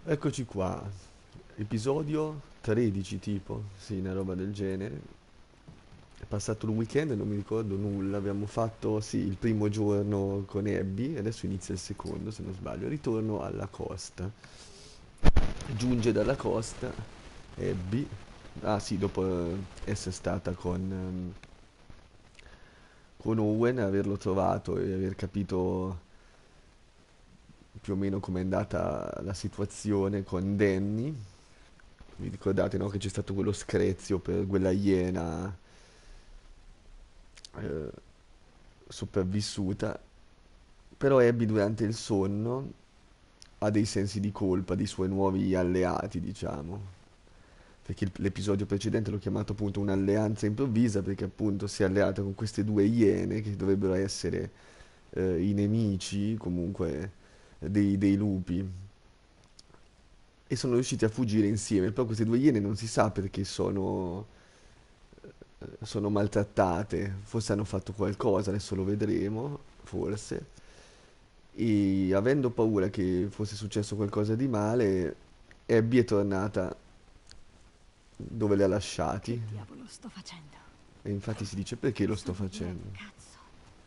Eccoci qua, episodio 13 tipo, sì, una roba del genere. È passato il weekend e non mi ricordo nulla, abbiamo fatto, sì, il primo giorno con Abby, e adesso inizia il secondo se non sbaglio, ritorno alla costa. Giunge dalla costa Abby, ah sì, dopo essere stata con Owen, averlo trovato e aver capito più o meno com'è andata la situazione con Danny. Vi ricordate, no, che c'è stato quello screzio per quella iena eh, sopravvissuta. Però Abby durante il sonno ha dei sensi di colpa dei suoi nuovi alleati, diciamo. Perché l'episodio precedente l'ho chiamato appunto un'alleanza improvvisa perché appunto si è alleata con queste due iene che dovrebbero essere i nemici comunque dei lupi e sono riusciti a fuggire insieme. Però queste due iene non si sa perché sono maltrattate, forse hanno fatto qualcosa, adesso lo vedremo, forse. E avendo paura che fosse successo qualcosa di male, Abby è tornata dove li ha lasciati. Che diavolo sto facendo? E infatti si dice perché lo sto Cosa vuol dire facendo. cazzo?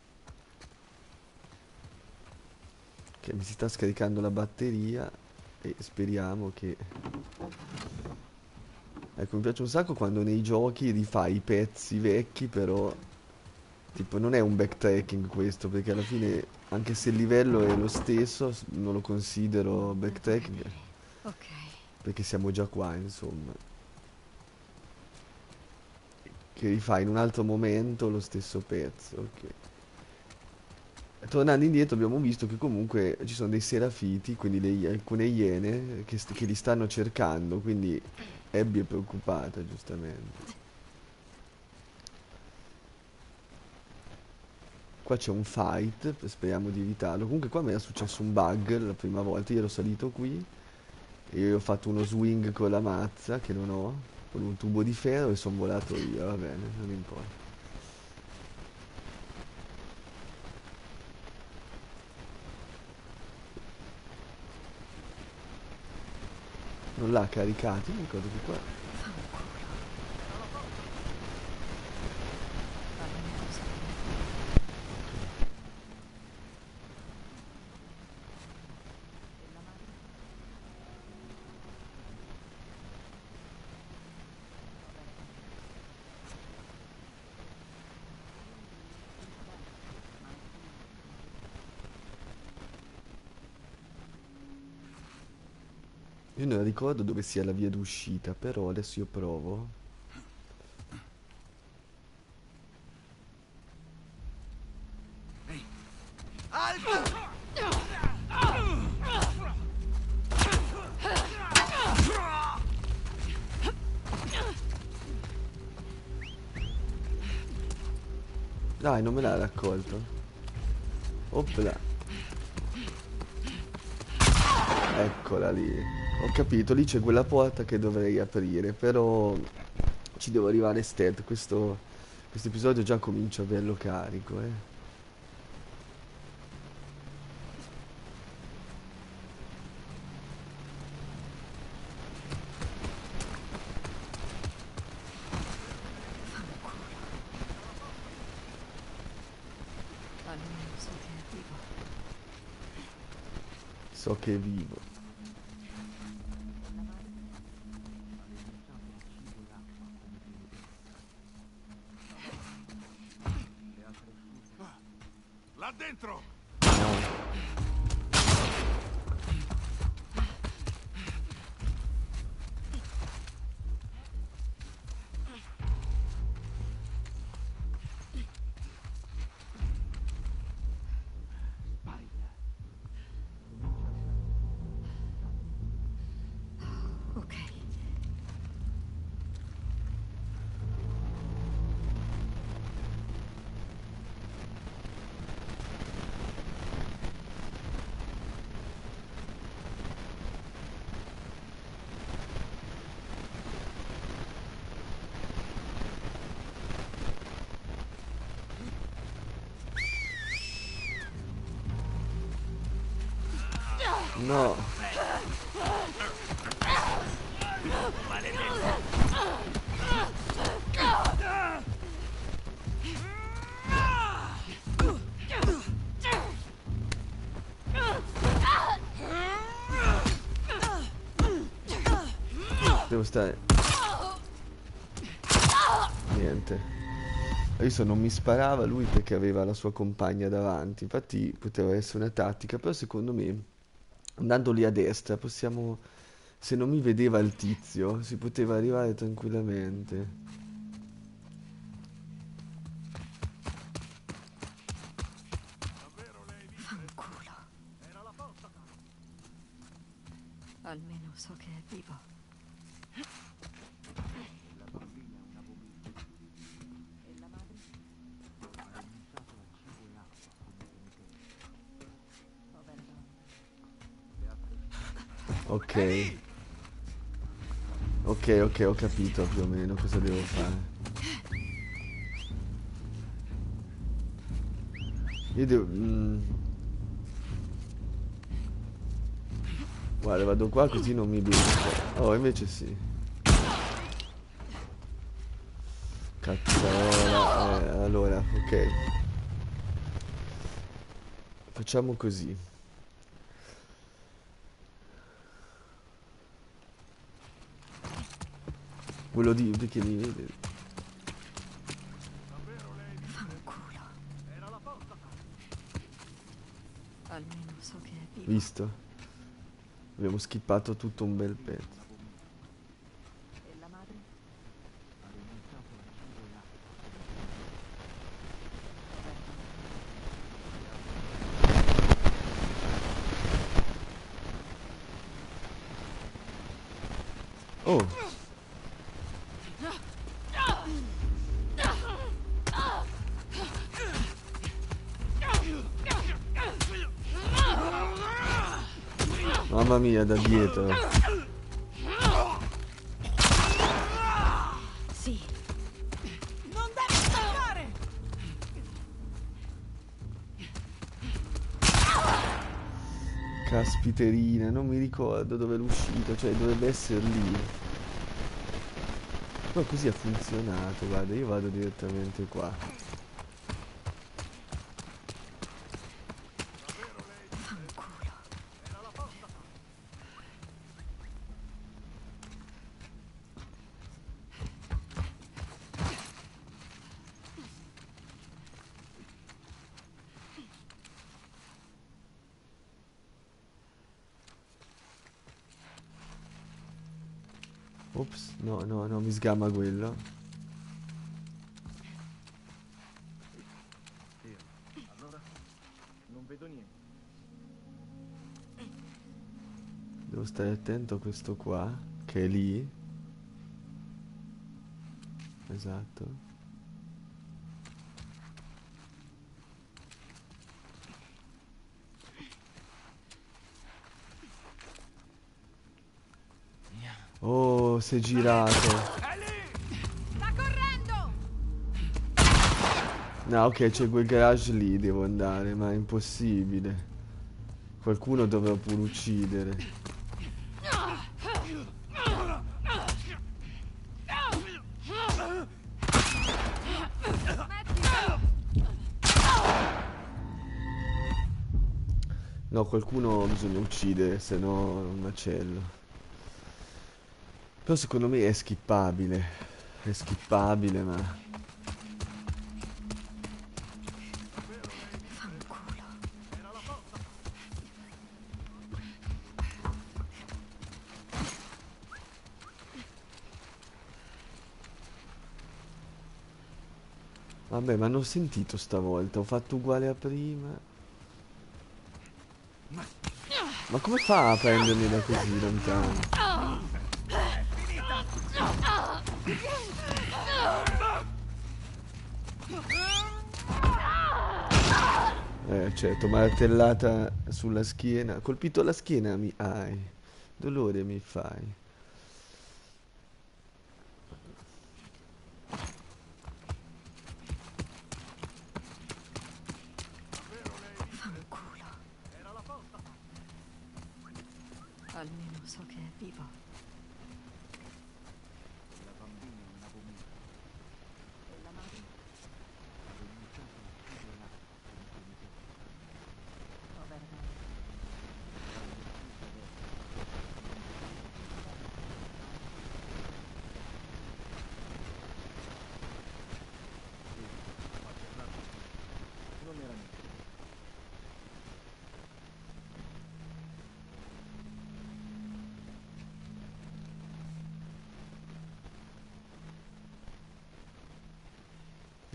Che mi si sta scaricando la batteria e speriamo che... Ecco, mi piace un sacco quando nei giochi rifai i pezzi vecchi, però tipo non è un backtracking questo, perché alla fine anche se il livello è lo stesso, non lo considero Non può backtracking, cadere. Ok. perché siamo già qua, insomma. Che rifai in un altro momento lo stesso pezzo, ok. Tornando indietro abbiamo visto che comunque ci sono dei serafiti, quindi alcune iene che li stanno cercando, quindi Abby è preoccupata, giustamente. Qua c'è un fight, speriamo di evitarlo. Comunque qua mi era successo un bug la prima volta, io ero salito qui e ho fatto uno swing con la mazza, che non ho, con un tubo di ferro e sono volato io, va bene, non importa. Non l'ha caricato, mi ricordo che qua... Fanculo. Fammene sapere. Io non ricordo dove sia la via d'uscita, però adesso io provo. Dai, non me l'ha raccolto. Opla, eccola lì. Ho capito, lì c'è quella porta che dovrei aprire, però ci devo arrivare stealth. Questo episodio già comincia bello carico, eh. Fanculo. Almeno so che è vivo. So che è vivo. Là dentro! No. Ok. No. Devo stare... Niente. Adesso non mi sparava lui perché aveva la sua compagna davanti. Infatti poteva essere una tattica, però secondo me, andando lì a destra, possiamo... Se non mi vedeva il tizio, si poteva arrivare tranquillamente. Fanculo. Almeno so che è vivo. Ok. Ok, ok, ho capito più o meno cosa devo fare. Io devo... Guarda, vado qua così non mi becca. Oh, invece sì. Cazzarola. Allora, ok. Facciamo così. Quello di... perché mi vede? Fanculo. Almeno so che è vivo. Visto? Abbiamo skippato tutto un bel pezzo. Oh! Mamma mia, da dietro. Sì. Non devi staccare! Caspiterina, non mi ricordo dove è l'uscita, cioè dovrebbe essere lì. Poi così ha funzionato, guarda, io vado direttamente qua. Fanculo. Ops, no, no, no, mi sgamma quello. Allora, non vedo niente. Devo stare attento a questo qua, che è lì. Esatto. Oh, si è girato. È lì! Sta correndo! No, ok, c'è quel garage lì, devo andare, ma è impossibile. Qualcuno dovrà pure uccidere. No, qualcuno bisogna uccidere, se no è un macello. Però secondo me è skippabile. È skippabile, ma... Fanculo. Vabbè, ma non ho sentito stavolta, ho fatto uguale a prima. Ma come fa a prendermi da così lontano? Certo, martellata sulla schiena. Colpito alla schiena mi hai. Dolore mi fai. Fanculo. Almeno so che è vivo. La bambina è una vomita. E la madre? Ha denunciato l'ucciso e l'ha Povera donna.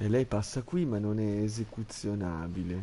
E lei passa qui ma non è esecuzionabile.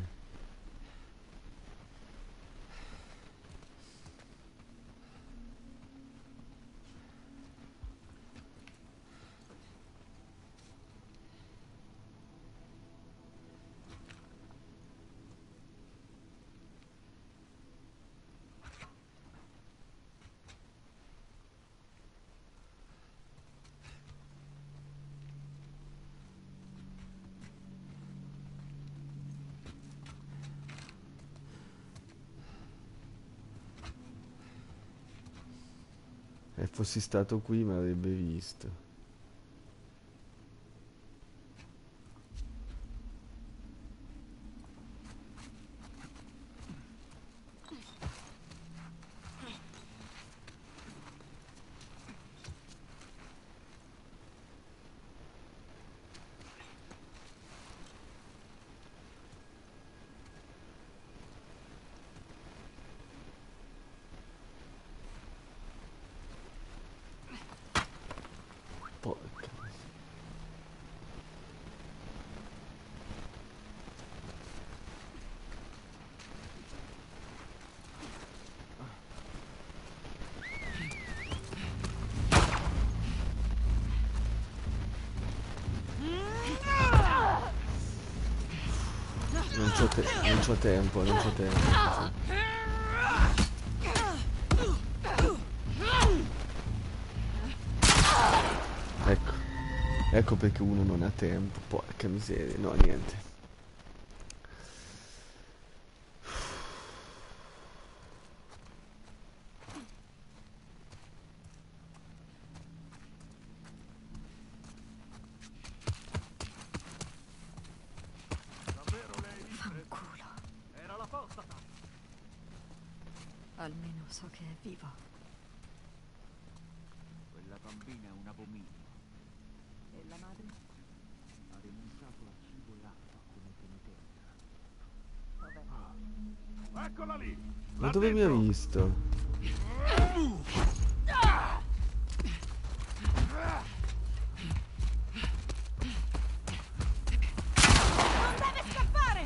E fossi stato qui mi avrebbe visto. Porca. Non c'ho tempo, non c'ho tempo. Ecco, ecco perché uno non ha tempo. Porca miseria, no, niente. Davvero lei? Fanculo. Era l'apostata! Almeno so che è vivo. Quella bambina è un abominio. E la madre? Ha rinunciato a cibo e acqua come penitenza. Dov'è? Eccola lì! Ma Là dove mi ha dentro! visto? Non deve scappare!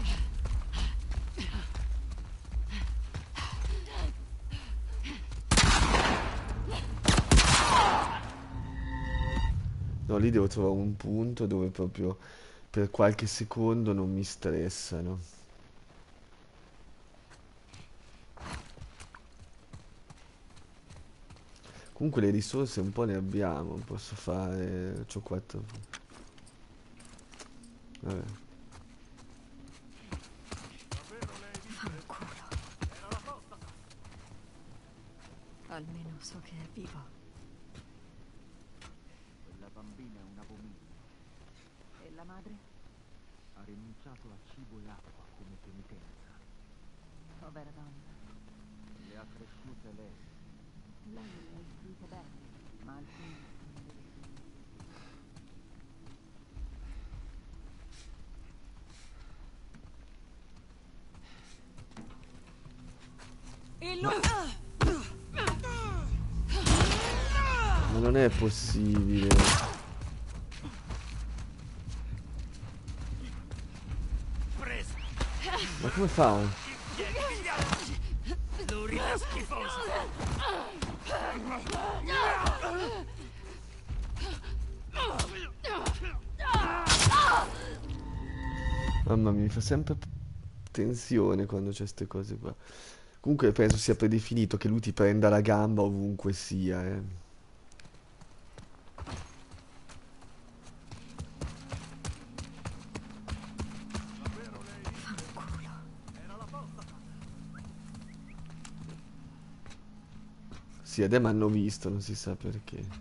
No, lì devo trovare un punto dove proprio per qualche secondo non mi stressano. Comunque le risorse un po' ne abbiamo, posso fare... c'ho 4... Vabbè. Davvero lei? Fanculo. Era l'apostata! Almeno so che è vivo. Quella bambina è un abominio. E la madre? Ha rinunciato a cibo e acqua come penitenza. Povera donna. Le ha cresciute lei. Lei le ha istruite bene, ma alcune non le vede. Ma non è possibile. Presa! Ma come fa? Piedi gli altri! L'urina schifosa! Mamma mia, mi fa sempre tensione quando c'è queste cose qua. Comunque penso sia predefinito che lui ti prenda la gamba ovunque sia, eh. Davvero lei? Fanculo. Era l'apostata! Sì, ed mi hanno visto, non si sa perché.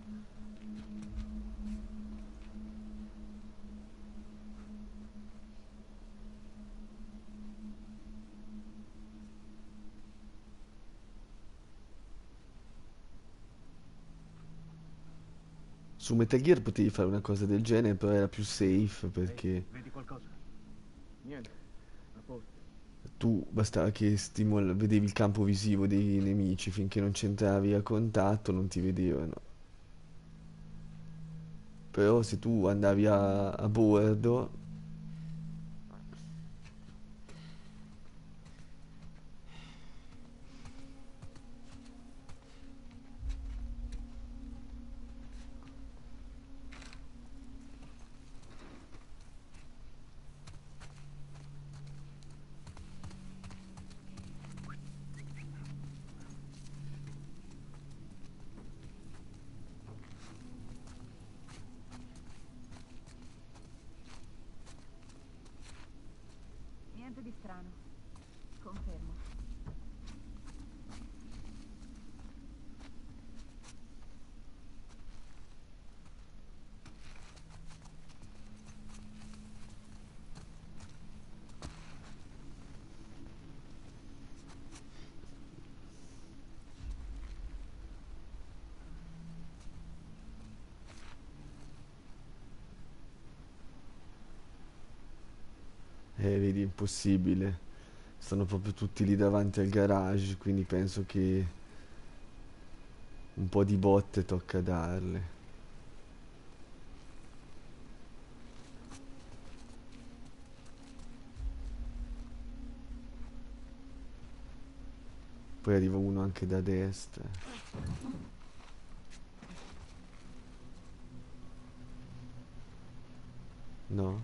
Su Metal Gear potevi fare una cosa del genere, però era più safe perché Vedi qualcosa? Niente. A posto. tu bastava che vedevi il campo visivo dei nemici finché non c'entravi a contatto, non ti vedevano. Però se tu andavi a bordo strano. Confermo. Vedi, impossibile. Stanno proprio tutti lì davanti al garage, quindi penso che un po' di botte tocca darle. Poi arriva uno anche da destra. No?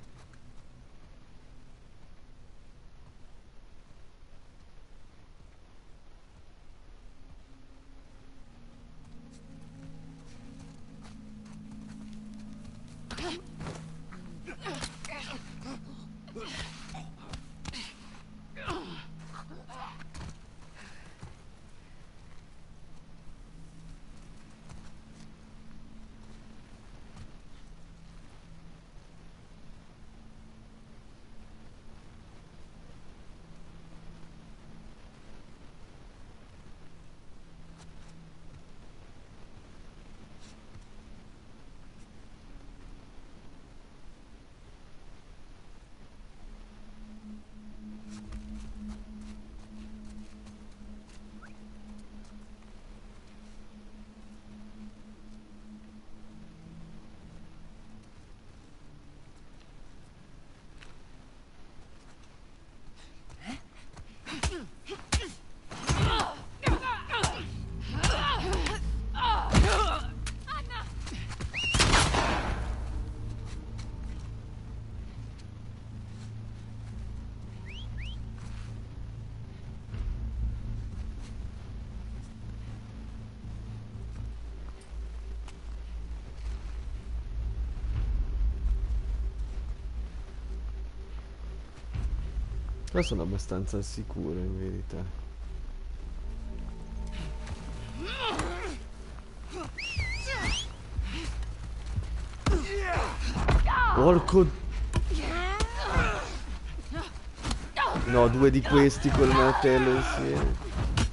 Però sono abbastanza al sicuro in verità. Porco... No, due di questi col martello insieme.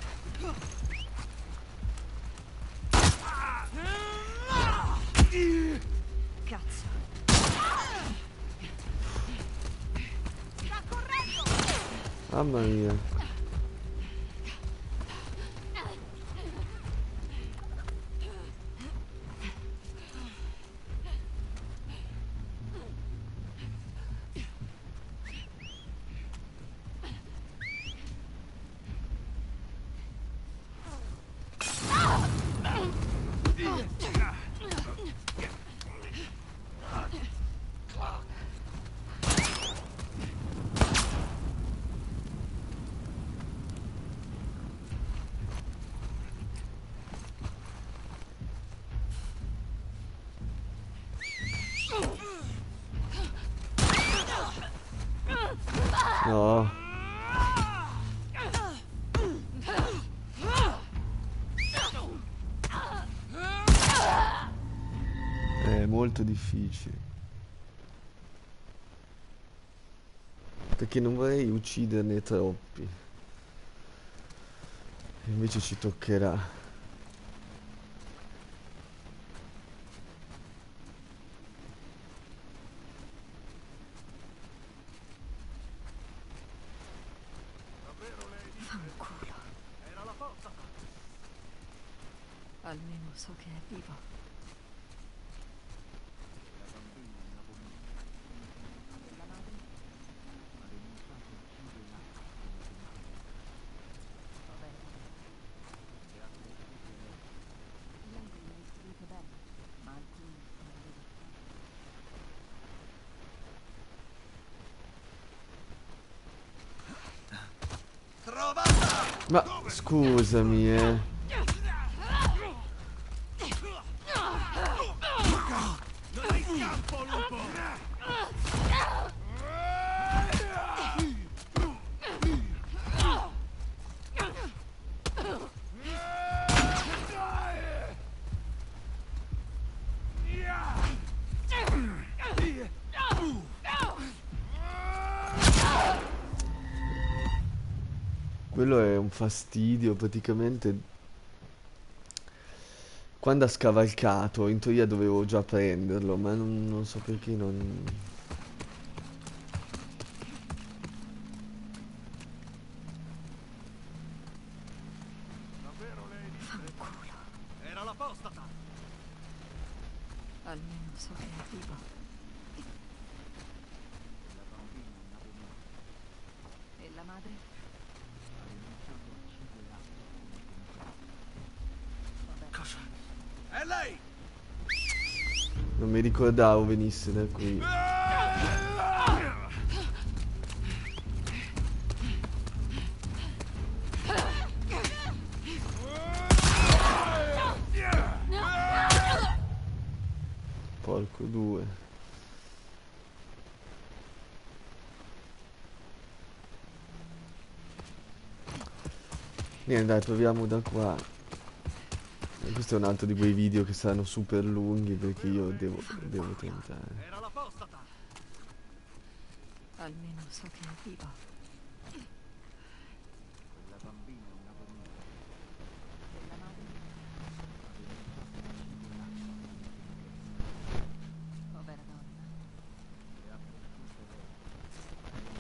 Cazzo. Mamma mia. No. È molto difficile. Perché non vorrei ucciderne troppi. Invece ci toccherà. Davvero lei? Fanculo. Era la forza. Almeno so che è vivo. La bambina è una bambina. La madre? Ha denunciato il cibo e l'acqua come penale. Va bene. E ha cresciuto lei. Gli angoli li istruite bene, ma alcuni non li vedo. Ma scusami, Non hai scampo, lupo! Quello è un fastidio, praticamente quando ha scavalcato, in teoria dovevo già prenderlo, ma non so perché non... Davvero Lady? Fanculo. Era l'apostata! Almeno so che è vivo. La bambina è una bambina. E la madre? Ha rinunciato a cibo e acqua come penitenza. Vabbè. Cosa? È lei! Non mi ricordavo venisse da qui. Porco due. Niente, dai, proviamo da qua. E questo è un altro di quei video che saranno super lunghi perché io devo tentare. Era l'apostata! Almeno so che è vivo. La bambina è una bambina. E la madre? Ha rinunciato a cibo e acqua come penitenza. Povera donna. Le ha cresciute lei.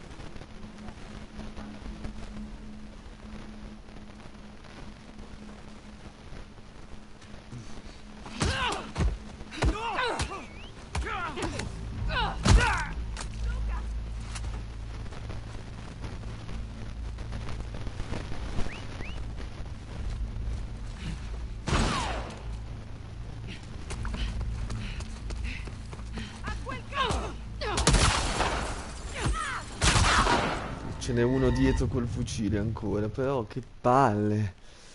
Ce n'è uno dietro col fucile ancora, però che palle.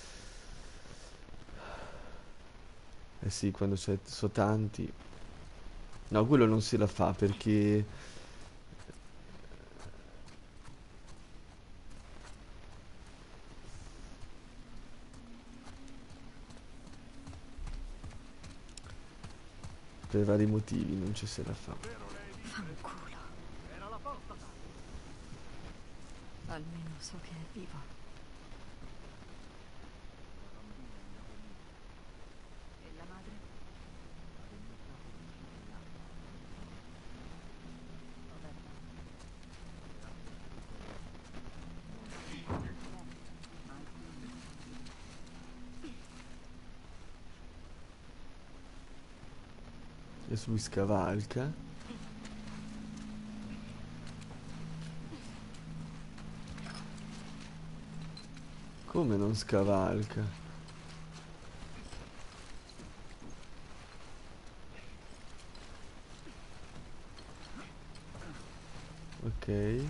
Eh sì, quando so tanti. No, quello non se la fa perché... Per vari motivi non ci se la fa. Davvero Lady? Fanculo. Era l'apostata! Almeno so che è vivo. La bambina è una bambina. E la madre? Ha rinunciato a cibo e acqua come penitenza. Povera donna. Le ha cresciute lei. Ma alcuni sono vivi. Adesso lui scavalca. Come non scavalca? Ok.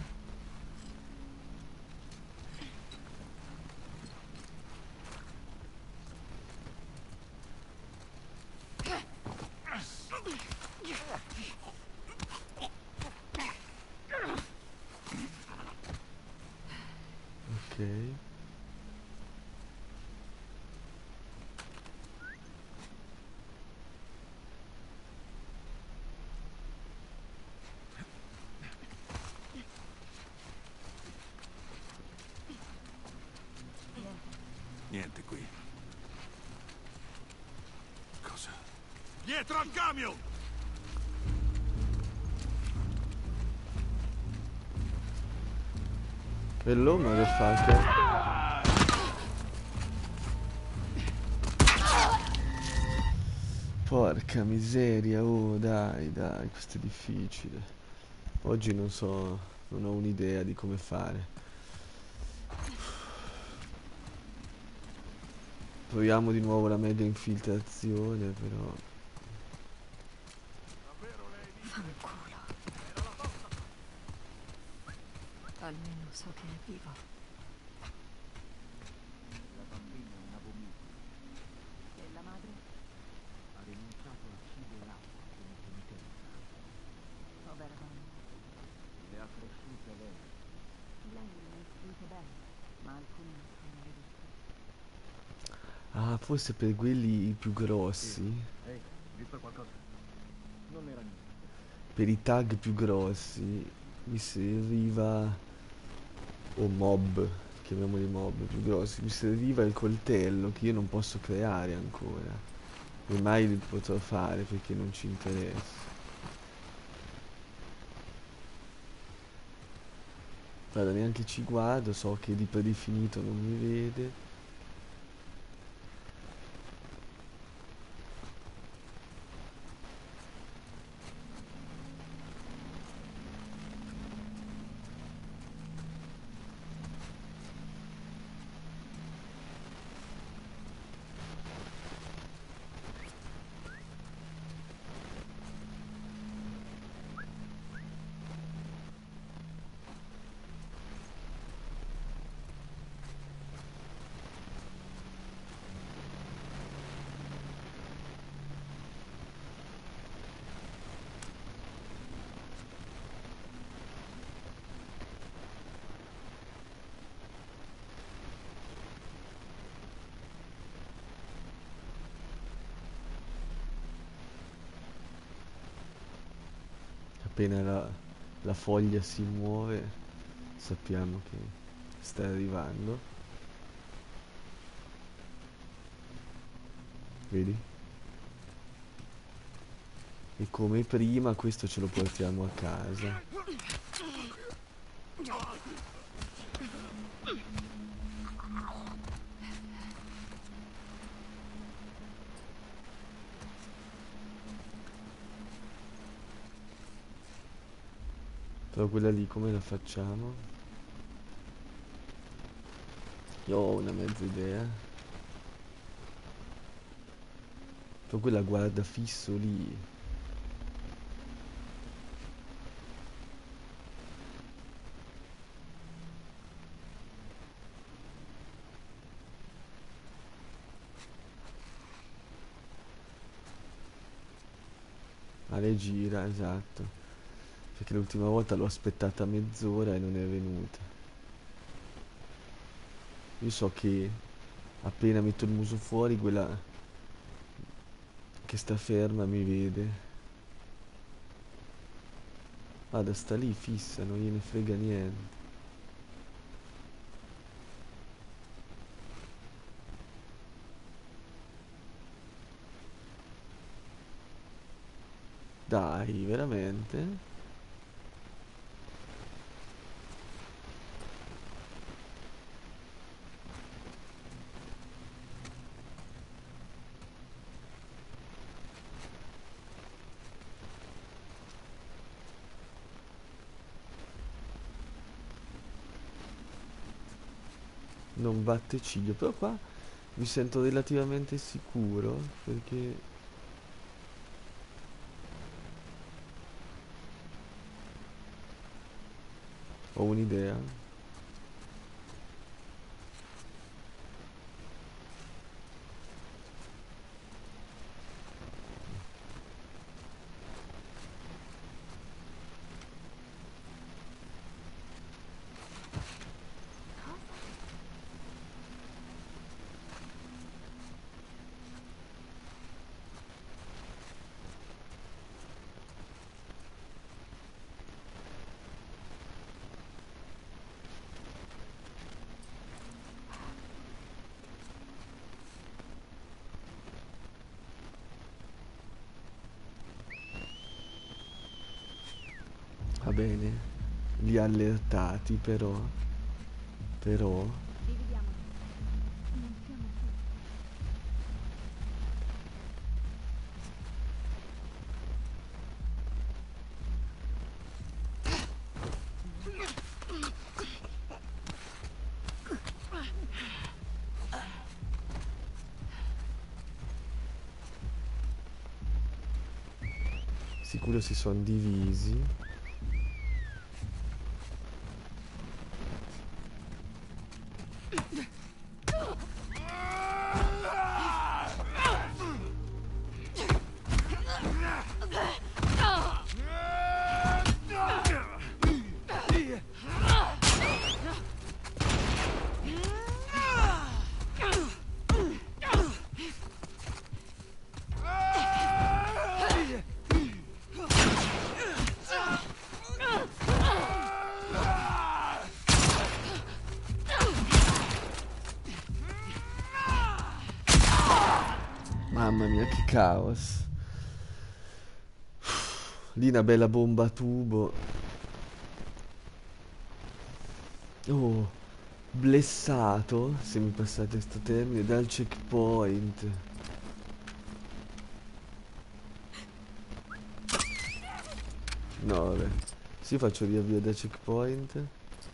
Ok. Niente qui. Cosa? Dietro al camion! Hello, motherfucker. Porca miseria, oh dai, dai, questo è difficile. Oggi non so, non ho un'idea di come fare. Proviamo di nuovo la mega infiltrazione, però... Davvero Lady? Fanculo. Era l'apostata! Almeno so che è vivo. La bambina è una bambina. E la madre? Ha rinunciato a cibo e acqua come penitenza. Povera donna. Le ha cresciute lei. Lei è istruito bene, ma alcuni sono le vittime. Ah, forse per quelli più grossi? Ehi, visto qualcosa? Non era niente. Per i tag più grossi mi serviva... o mob, chiamiamoli mob più grossi. Mi serviva il coltello che io non posso creare ancora. E mai li potrò fare perché non ci interessa. Guarda, neanche ci guardo, so che di predefinito non mi vede. Appena la foglia si muove, sappiamo che sta arrivando. Vedi? E come prima questo ce lo portiamo a casa. Però quella lì come la facciamo? Io ho una mezza idea. Però quella guarda fisso lì. Ma lei gira, esatto. Perché l'ultima volta l'ho aspettata mezz'ora e non è venuta. Io so che appena metto il muso fuori, quella che sta ferma mi vede. Guarda, sta lì fissa, non gliene frega niente. Dai, veramente? Non batte ciglio, però qua mi sento relativamente sicuro perché ho un'idea. Va bene, li ha allertati però, Dividiamoci. Non siamo qui. sicuro si sono divisi. Mamma mia, che caos. Lì una bella bomba a tubo. Oh, blessato, se mi passate sto termine, dal checkpoint. No, vabbè. Sì, faccio riavvio da checkpoint.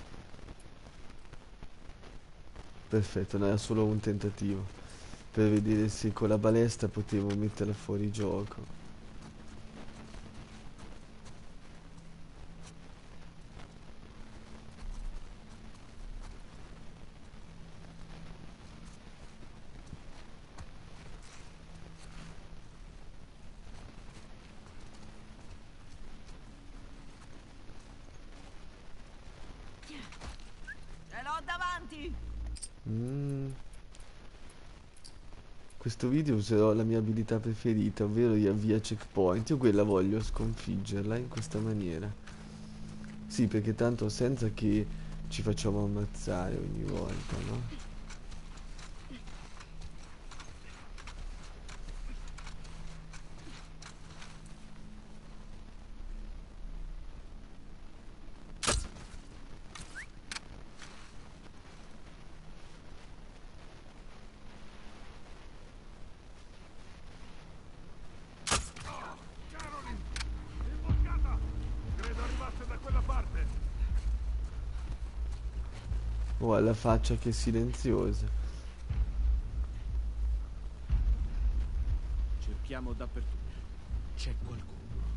Perfetto, no, era solo un tentativo. Per vedere se con la balestra potevo metterla fuori gioco. Ce l'ho davanti! Mm. Questo video userò la mia abilità preferita, ovvero riavvia checkpoint. Io quella voglio sconfiggerla in questa maniera. Sì, perché tanto senza che ci facciamo ammazzare ogni volta, no? Caroline! Imboscata! Credo arrivasse da quella parte. Oh, ha la faccia che è silenziosa. Cerchiamo dappertutto. C'è qualcuno.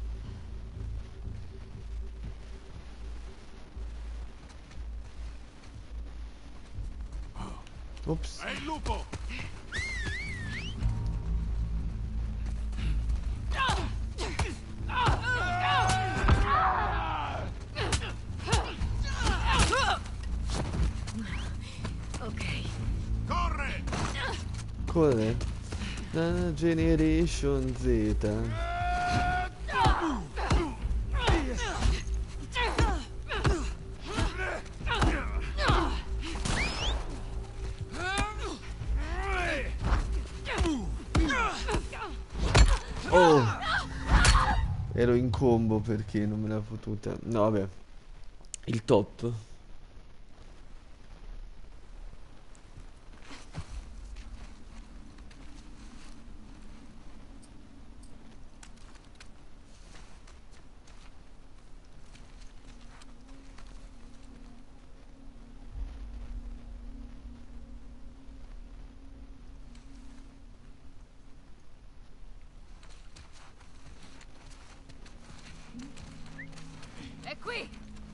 Ops. È il lupo! Ok. Corre! Corre. Generation Z. Oh! Ero in combo perché non me l'ha potuta. No, vabbè. Il top. È qui!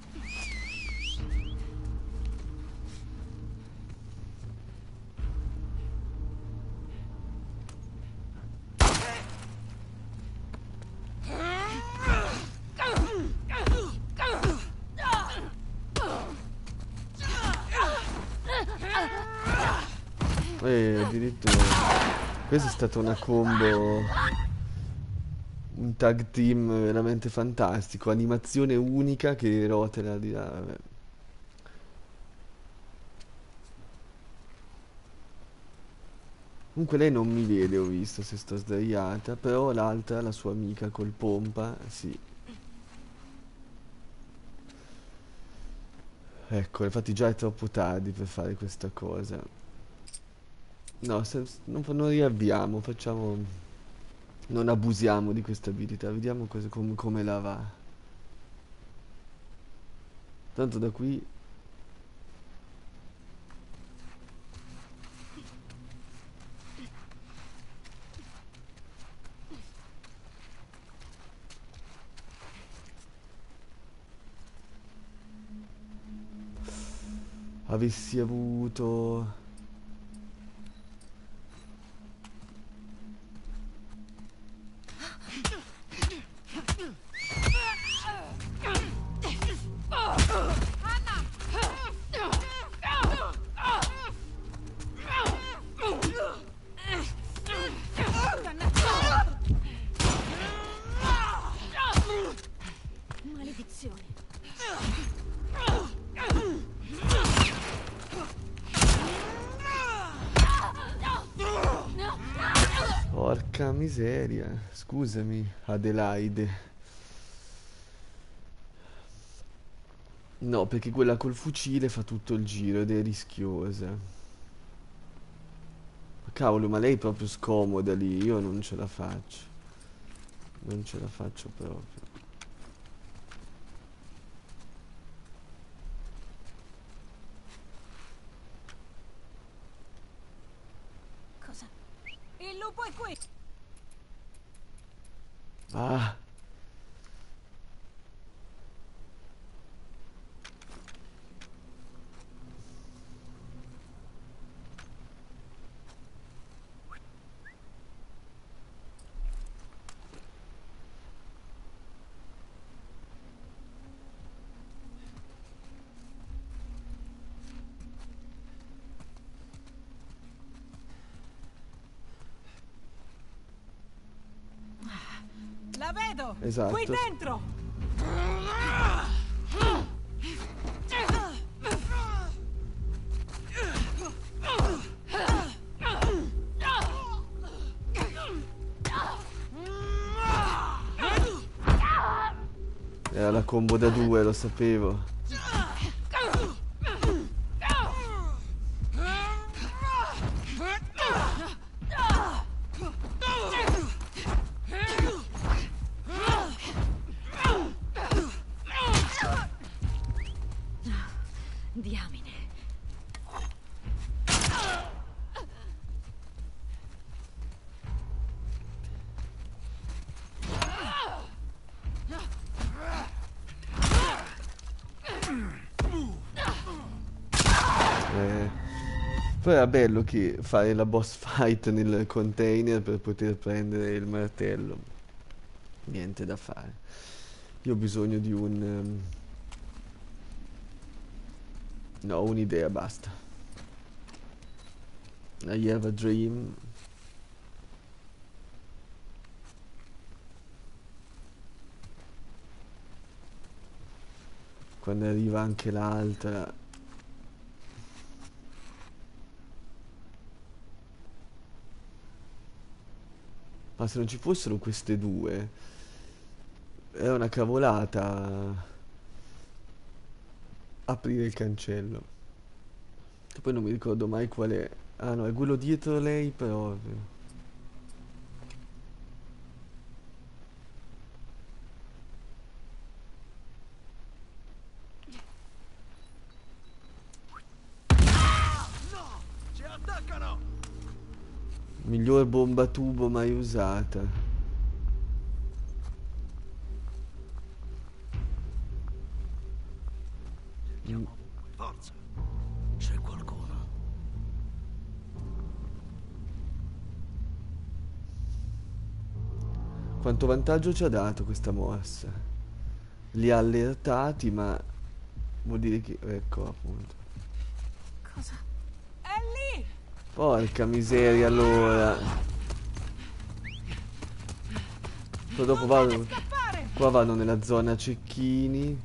Addirittura. Questa è stata una combo. Un tag team veramente fantastico. Animazione unica che rotela di là. Vabbè. Comunque lei non mi vede, ho visto se sto sdraiata. Però l'altra, la sua amica col pompa, sì. Ecco, infatti già è troppo tardi per fare questa cosa. No, non riavviamo, facciamo. Non abusiamo di questa abilità, vediamo come la va. Tanto da qui. Avessi avuto. Maledizione. Porca miseria. Scusami, Adelaide. No, perché quella col fucile fa tutto il giro ed è rischiosa. Cavolo, ma lei è proprio scomoda lì. Io non ce la faccio. Non ce la faccio proprio. Cosa? Il lupo è qui! Ah, La vedo! esatto. Qui dentro! Era la combo da due, lo sapevo. Diamine. Poi era bello che fare la boss fight nel container per poter prendere il martello. Niente da fare. Io ho bisogno di un... no, ho un'idea, basta. I have a dream. Quando arriva anche l'altra. Ma se non ci fossero queste due, è una cavolata aprire il cancello. Che poi non mi ricordo mai qual è. Ah no, è quello dietro lei proprio. No! Ci attaccano! Miglior bomba tubo mai usata. Cerchiamo ovunque, forza! C'è qualcuno. Quanto vantaggio ci ha dato questa mossa? Li ha allertati, ma vuol dire che... ecco appunto. Cosa? È lì! Porca miseria allora. Poi dopo vado... Scappare! qua vanno nella zona cecchini.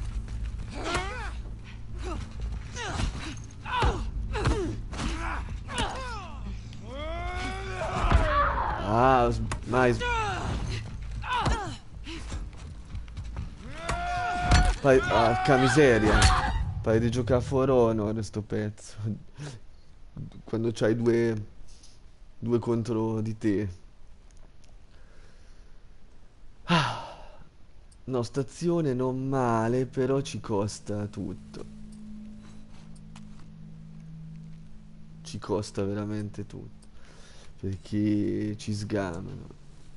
Ah, mai... Porca miseria. Pare di giocare a For Honor sto pezzo. Quando c'hai due contro di te. No, stazione non male, però ci costa tutto. Ci costa veramente tutto. Perché ci sgamano.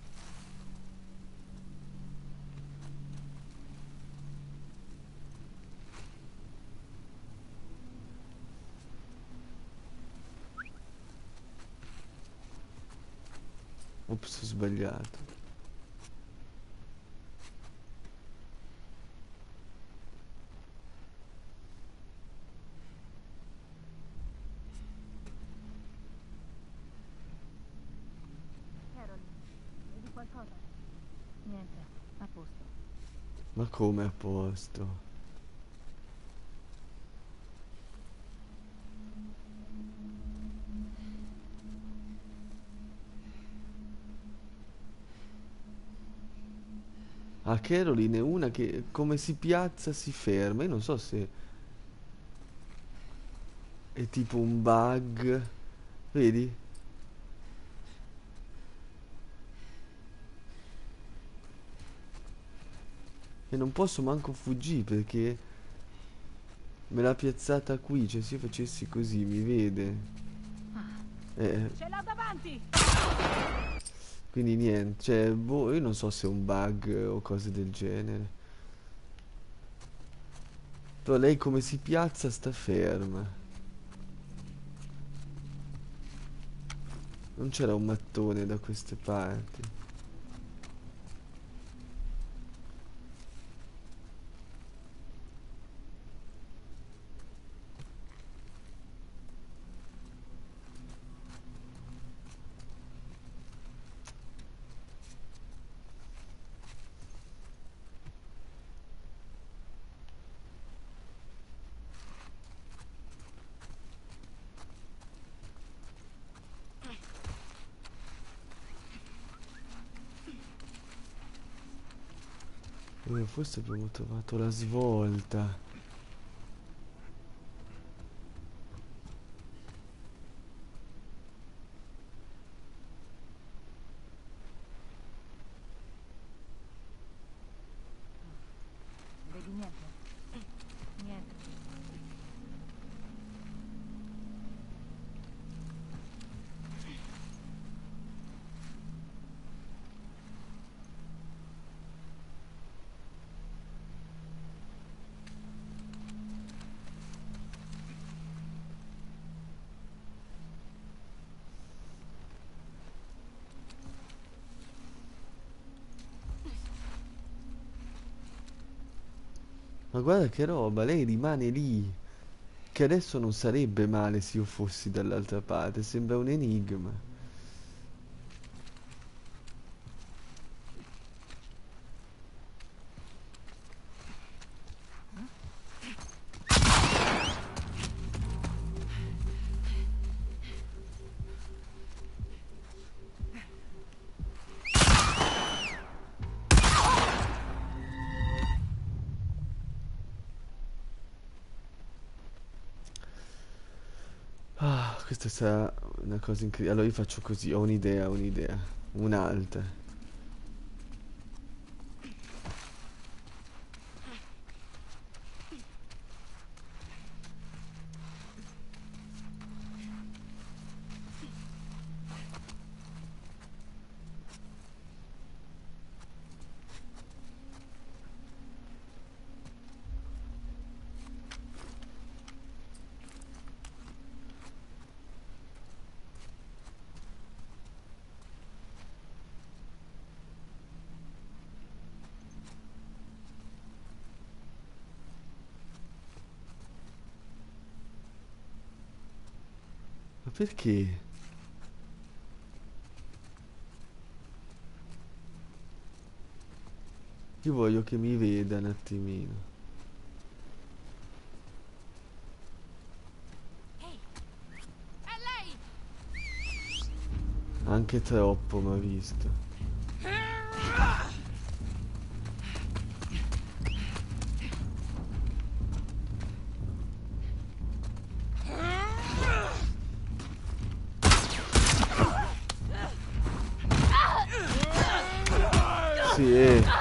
Ops, ho sbagliato. Carol, vedi qualcosa? Niente, a posto. Ma come a posto? A Caroline è una che come si piazza si ferma. Io non so se è tipo un bug. Vedi? E non posso manco fuggire perché me l'ha piazzata qui. Cioè se io facessi così mi vede. Ce l'ho davanti! Quindi niente. Cioè boh, io non so se è un bug o cose del genere. Però lei come si piazza sta ferma. Non c'era un mattone da queste parti. Forse abbiamo trovato la svolta. Vedi niente? Niente. Ma guarda che roba, lei rimane lì. Che adesso non sarebbe male se io fossi dall'altra parte. Sembra un enigma. Ah, questa sarà una cosa incredibile. Allora io faccio così, ho un'idea, un'altra. Ma perché? Io voglio che mi veda un attimino. È lei! Anche troppo mi ha visto. Sì,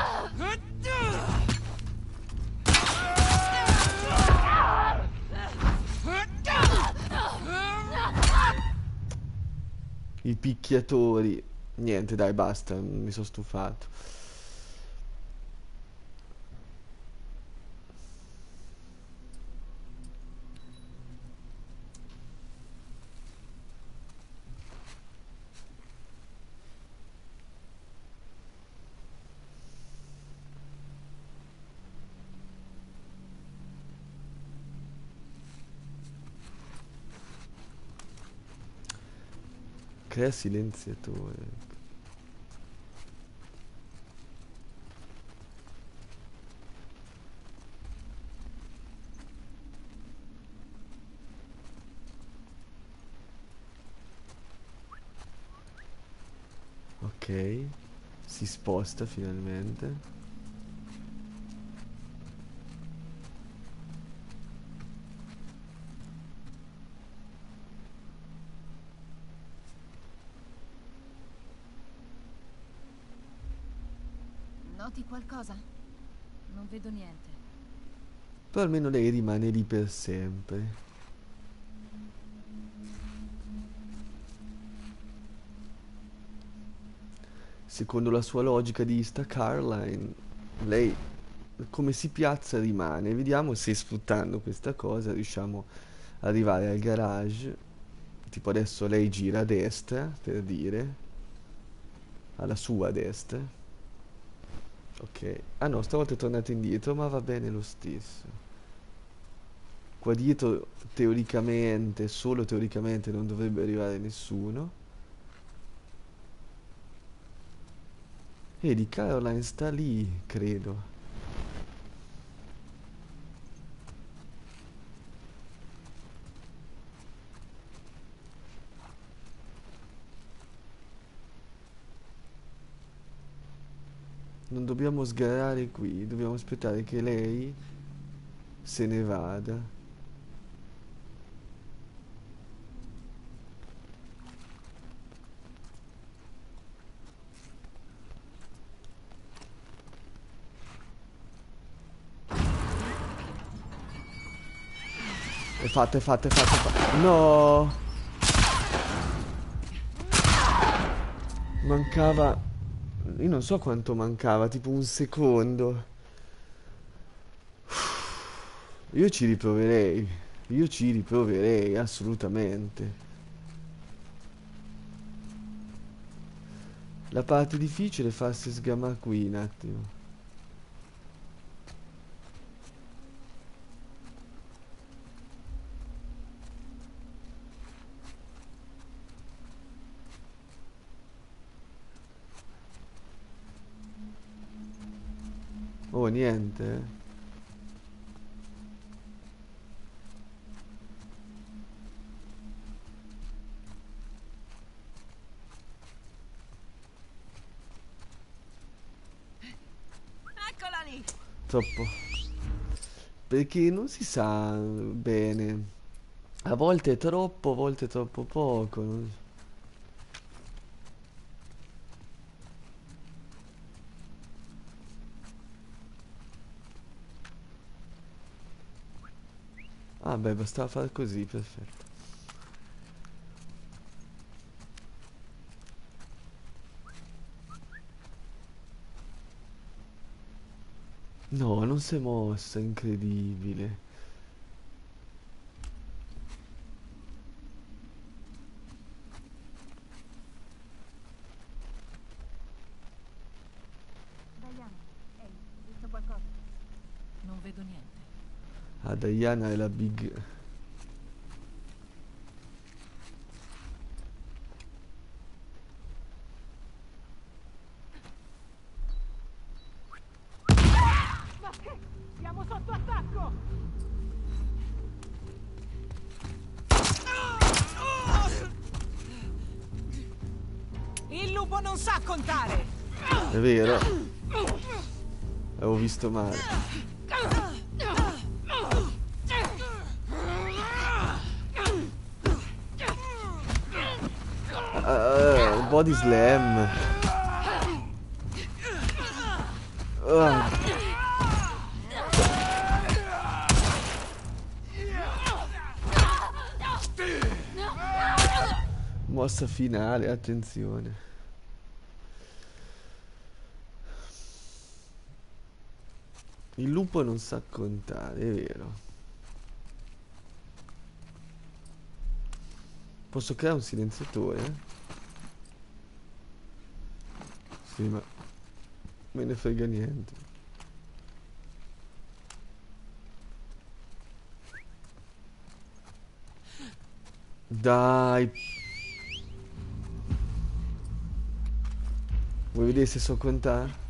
i picchiatori. Niente, dai, basta, mi sono stufato. Crea silenziatore. Ok, si sposta finalmente. Noti qualcosa? Non vedo niente. Però almeno lei rimane lì per sempre. Secondo la sua logica di sta Caroline, lei come si piazza rimane. Vediamo se sfruttando questa cosa riusciamo ad arrivare al garage. Tipo adesso lei gira a destra, per dire, alla sua destra. Ok. Ah no, stavolta è tornata indietro, ma va bene lo stesso. Qua dietro, teoricamente, solo teoricamente, non dovrebbe arrivare nessuno. Vedi, Caroline sta lì, credo. Non dobbiamo sgarare qui, dobbiamo aspettare che lei se ne vada. È fatta, è fatta, è fatta, è fatta. No! Mancava... Io non so quanto mancava, tipo un secondo. Io ci riproverei. Io ci riproverei, assolutamente. La parte difficile è farsi sgamare qui un attimo. Oh, niente, eh. Eccola lì! Troppo. Perché non si sa bene. A volte è troppo, a volte è troppo poco. Ah beh, bastava fare così, perfetto. No, non si è mossa, incredibile. Diana, ehi, hai visto qualcosa? Non vedo niente. Ah, Diana è la big... Ma che? Siamo sotto attacco! Il lupo non sa contare! È vero. Avevo visto male. Body slam. Ah. Mossa finale, attenzione. Il lupo non sa contare, è vero. Posso creare un silenziatore? Sì, ma me ne frega niente. Dai. Vuoi vedere se so contare?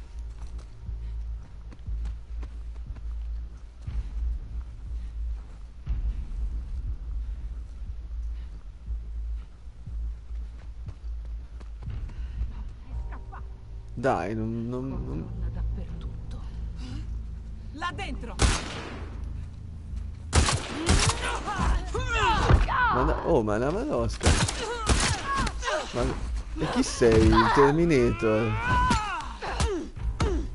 Dai, Controlla dappertutto. Là dentro! Oh, ma la Marosca. Ma... E chi sei? Il Terminator?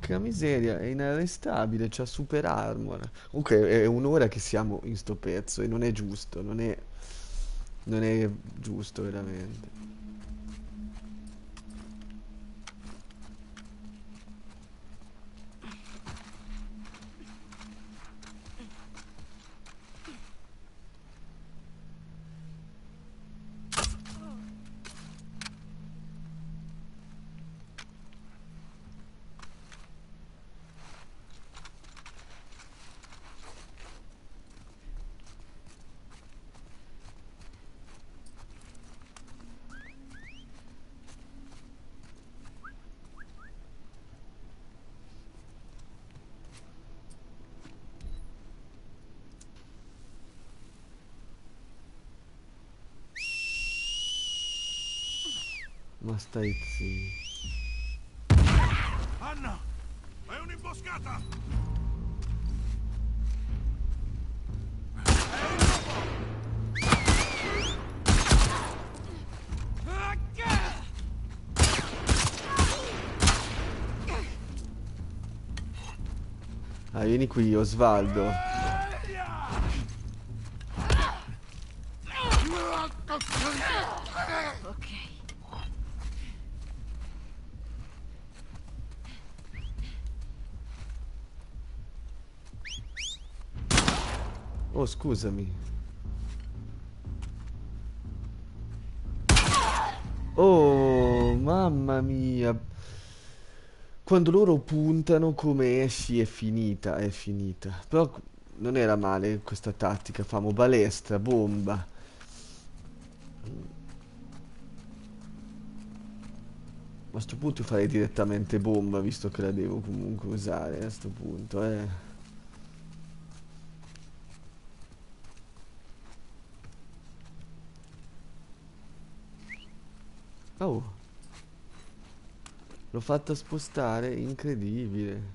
Porca miseria, è inarrestabile, c'ha super armor. Comunque è un'ora che siamo in sto pezzo e non è giusto, non è giusto veramente. Ma stai zitto. Anna! È un'imboscata! Ah, vieni qui, Osvaldo. Ok. Oh, scusami. Oh, mamma mia. Quando loro puntano, come esci è finita, è finita. Però non era male questa tattica, famo balestra, bomba. Ma a sto punto farei direttamente bomba, visto che la devo comunque usare a sto punto, eh. Oh, l'ho fatta spostare, incredibile.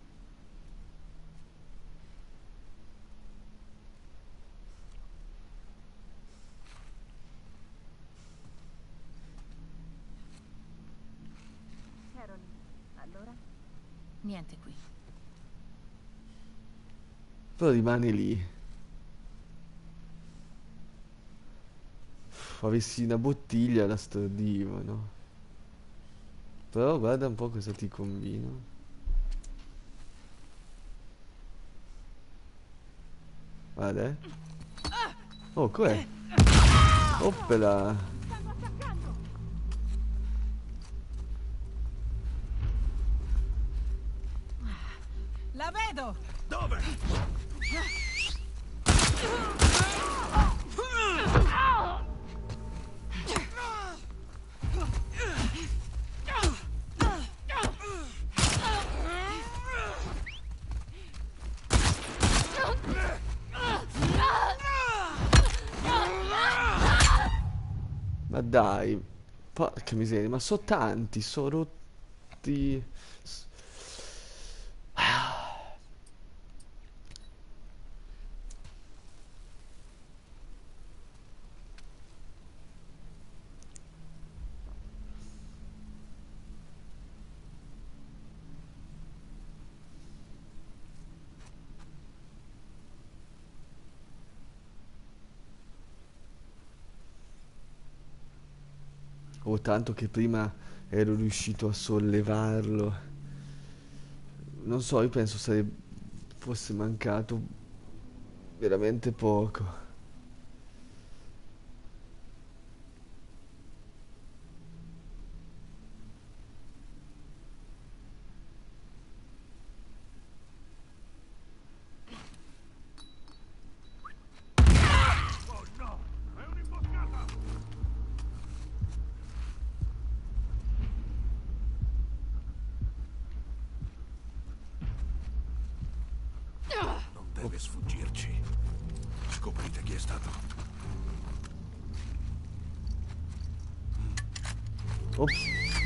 Caroline, allora? Niente qui. Però rimane lì. Avessi una bottiglia la stordivo, no? Però guarda un po' cosa ti combino. Guarda, eh. Oh, com'è? Oppela. Stanno attaccando! La vedo! Dove? Ma dai. Porca miseria, ma so tanti, so rotti. S- Oh, tanto che prima ero riuscito a sollevarlo. Non so, io penso fosse mancato veramente poco. Oh no! È un'imboscata! Non deve sfuggirci. Scoprite chi è stato. Ops.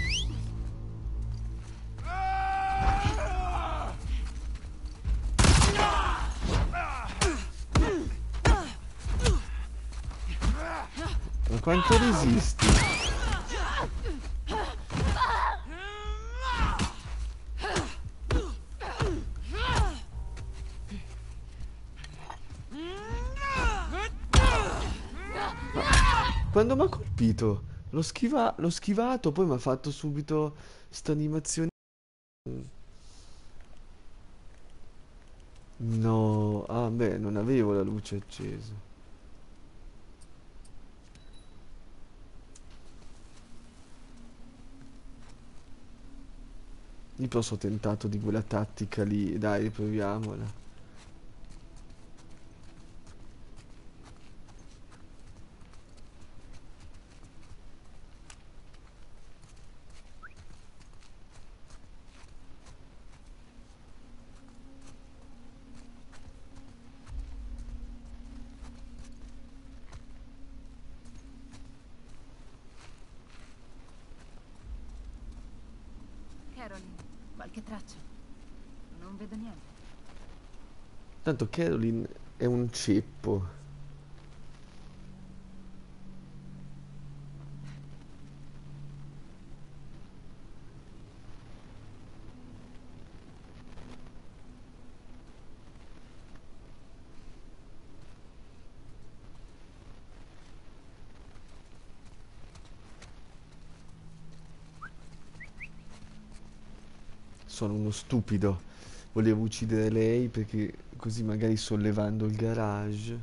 Ma quanto resisti? Quando mi ha colpito, l'ho schivato, poi mi ha fatto subito sta animazione. No, ah beh, non avevo la luce accesa. Io però sono tentato di quella tattica lì, dai, proviamola. Caroline, qualche traccia? Non vedo niente. Tanto Caroline è un ceppo. Sono uno stupido. Volevo uccidere lei perché così magari sollevando il garage.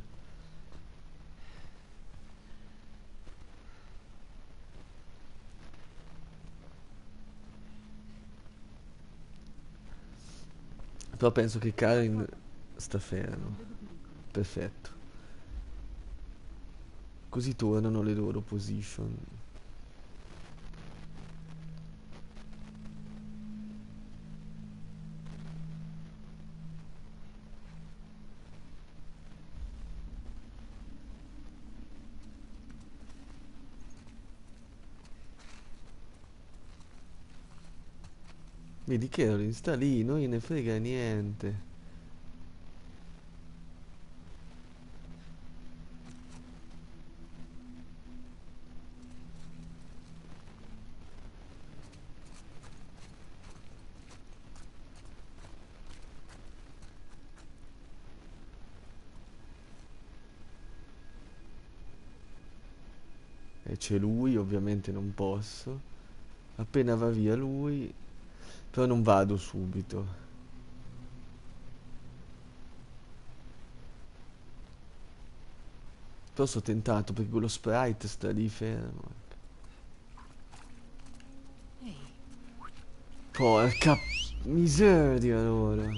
Però penso che Karen sta fermo. Non vedo pericoli. Perfetto. Così tornano le loro position. Vedi Caroline sta lì, non gliene frega niente. E c'è lui, ovviamente non posso. Appena va via lui, però non vado subito. Però sono tentato perché quello sprite sta lì fermo. Ehi, Porca miseria allora.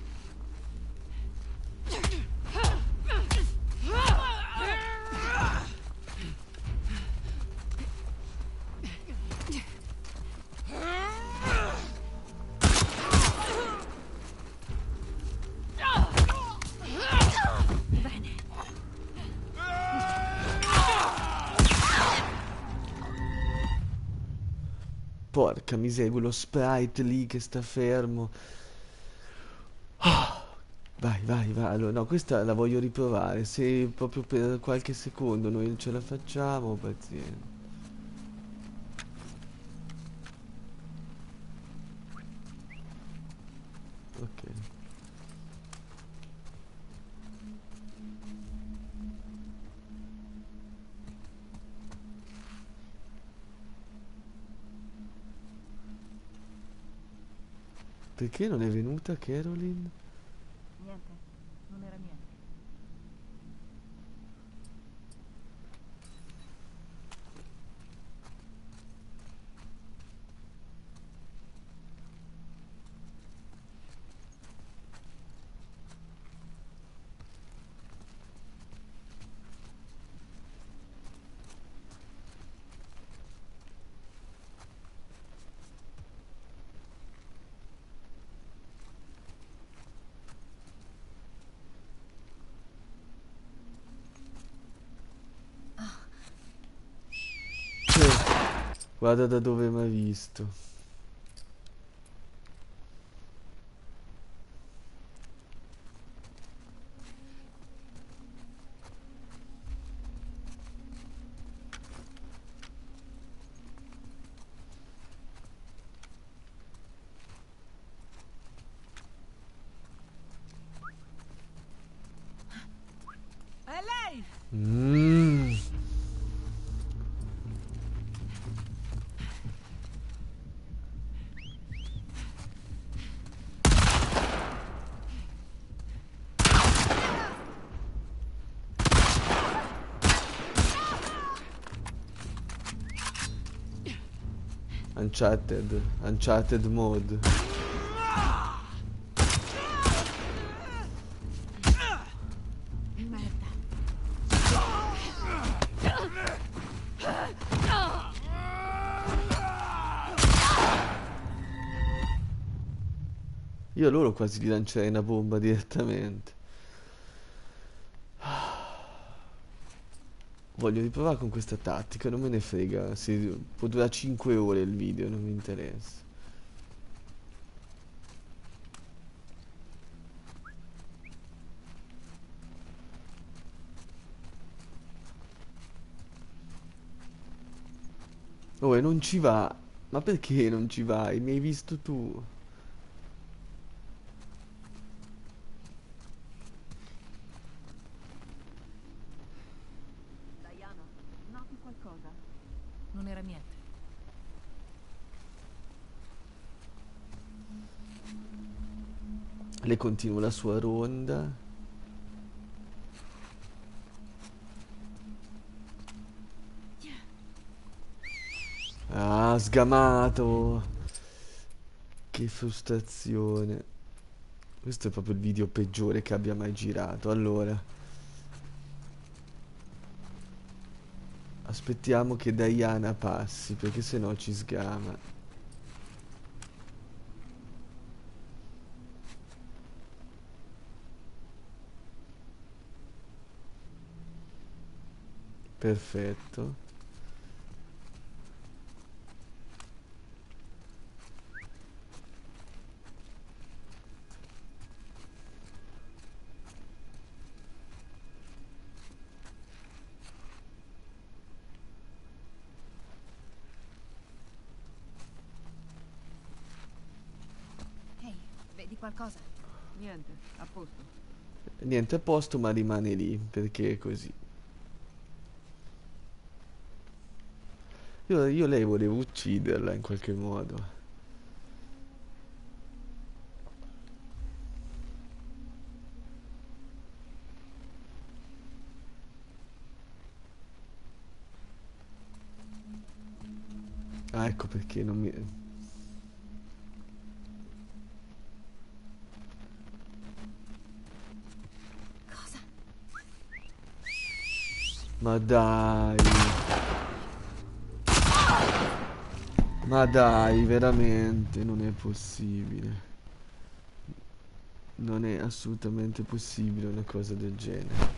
bene. Porca miseria, quello sprite lì che sta fermo. Ah, vai, vai, vai. Allora, no, questa la voglio riprovare. Se proprio per qualche secondo noi ce la facciamo, pazienza. Ok. Perché non è venuta Caroline? Niente, non era niente. Guarda da dove mi ha visto. È lei! Mm. Uncharted mode. Merda. Io a loro quasi gli lancerei una bomba direttamente. Voglio riprovare con questa tattica, non me ne frega. Se può durare 5 ore il video, non mi interessa. Oh, e non ci va. Ma perché non ci vai? Mi hai visto tu. Diana, noti qualcosa? Non era niente. Lei continua la sua ronda. Ah, sgamato. Che frustrazione. Questo è proprio il video peggiore che abbia mai girato. Allora, aspettiamo che Diana passi, perché sennò ci sgama. Perfetto. Ehi, vedi qualcosa? Niente, a posto. Niente a posto, ma rimane lì, perché è così. Io lei volevo ucciderla in qualche modo. Ah, ecco perché non mi... Cosa? Ma dai. Ma dai, veramente, non è possibile. Non è assolutamente possibile una cosa del genere.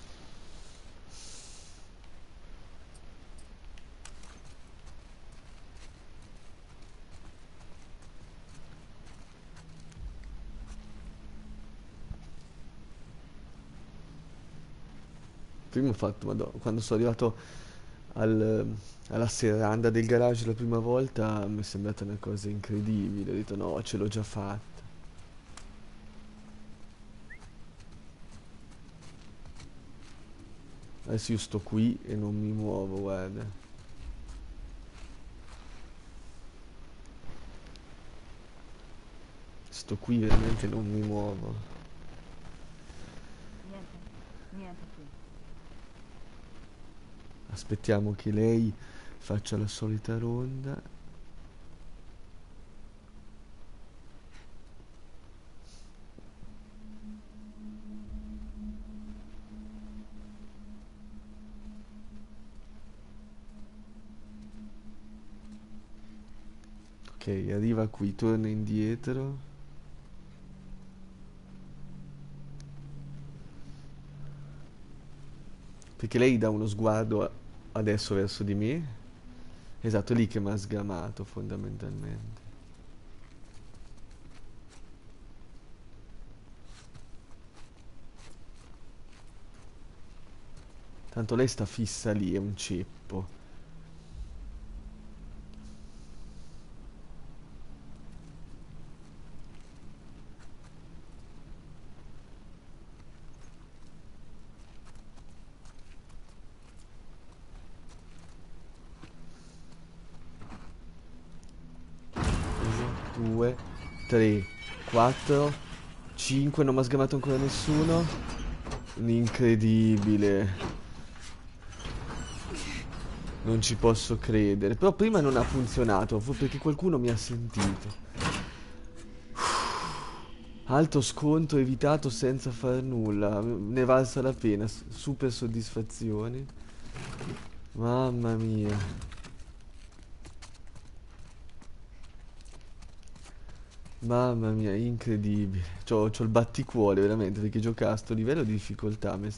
Prima ho fatto, madonna, quando sono arrivato alla serranda del garage la prima volta mi è sembrata una cosa incredibile. Ho detto no, ce l'ho già fatta. Adesso io sto qui e non mi muovo, guarda. Sto qui veramente non mi muovo. Niente, niente qui. Aspettiamo che lei faccia la solita ronda. Ok, arriva qui, torna indietro. Perché lei dà uno sguardo adesso verso di me. Esatto, è lì che mi ha sgamato fondamentalmente. Tanto lei sta fissa lì, è un ceppo. Uno, due, tre, quattro, cinque, non mi ha sgamato ancora nessuno. Incredibile. Non ci posso credere. Però prima non ha funzionato, perché qualcuno mi ha sentito. Alto sconto evitato senza far nulla. Ne è valsa la pena. Super soddisfazione. Mamma mia. Mamma mia, incredibile. C'ho il batticuore veramente perché giocare a sto livello di difficoltà mi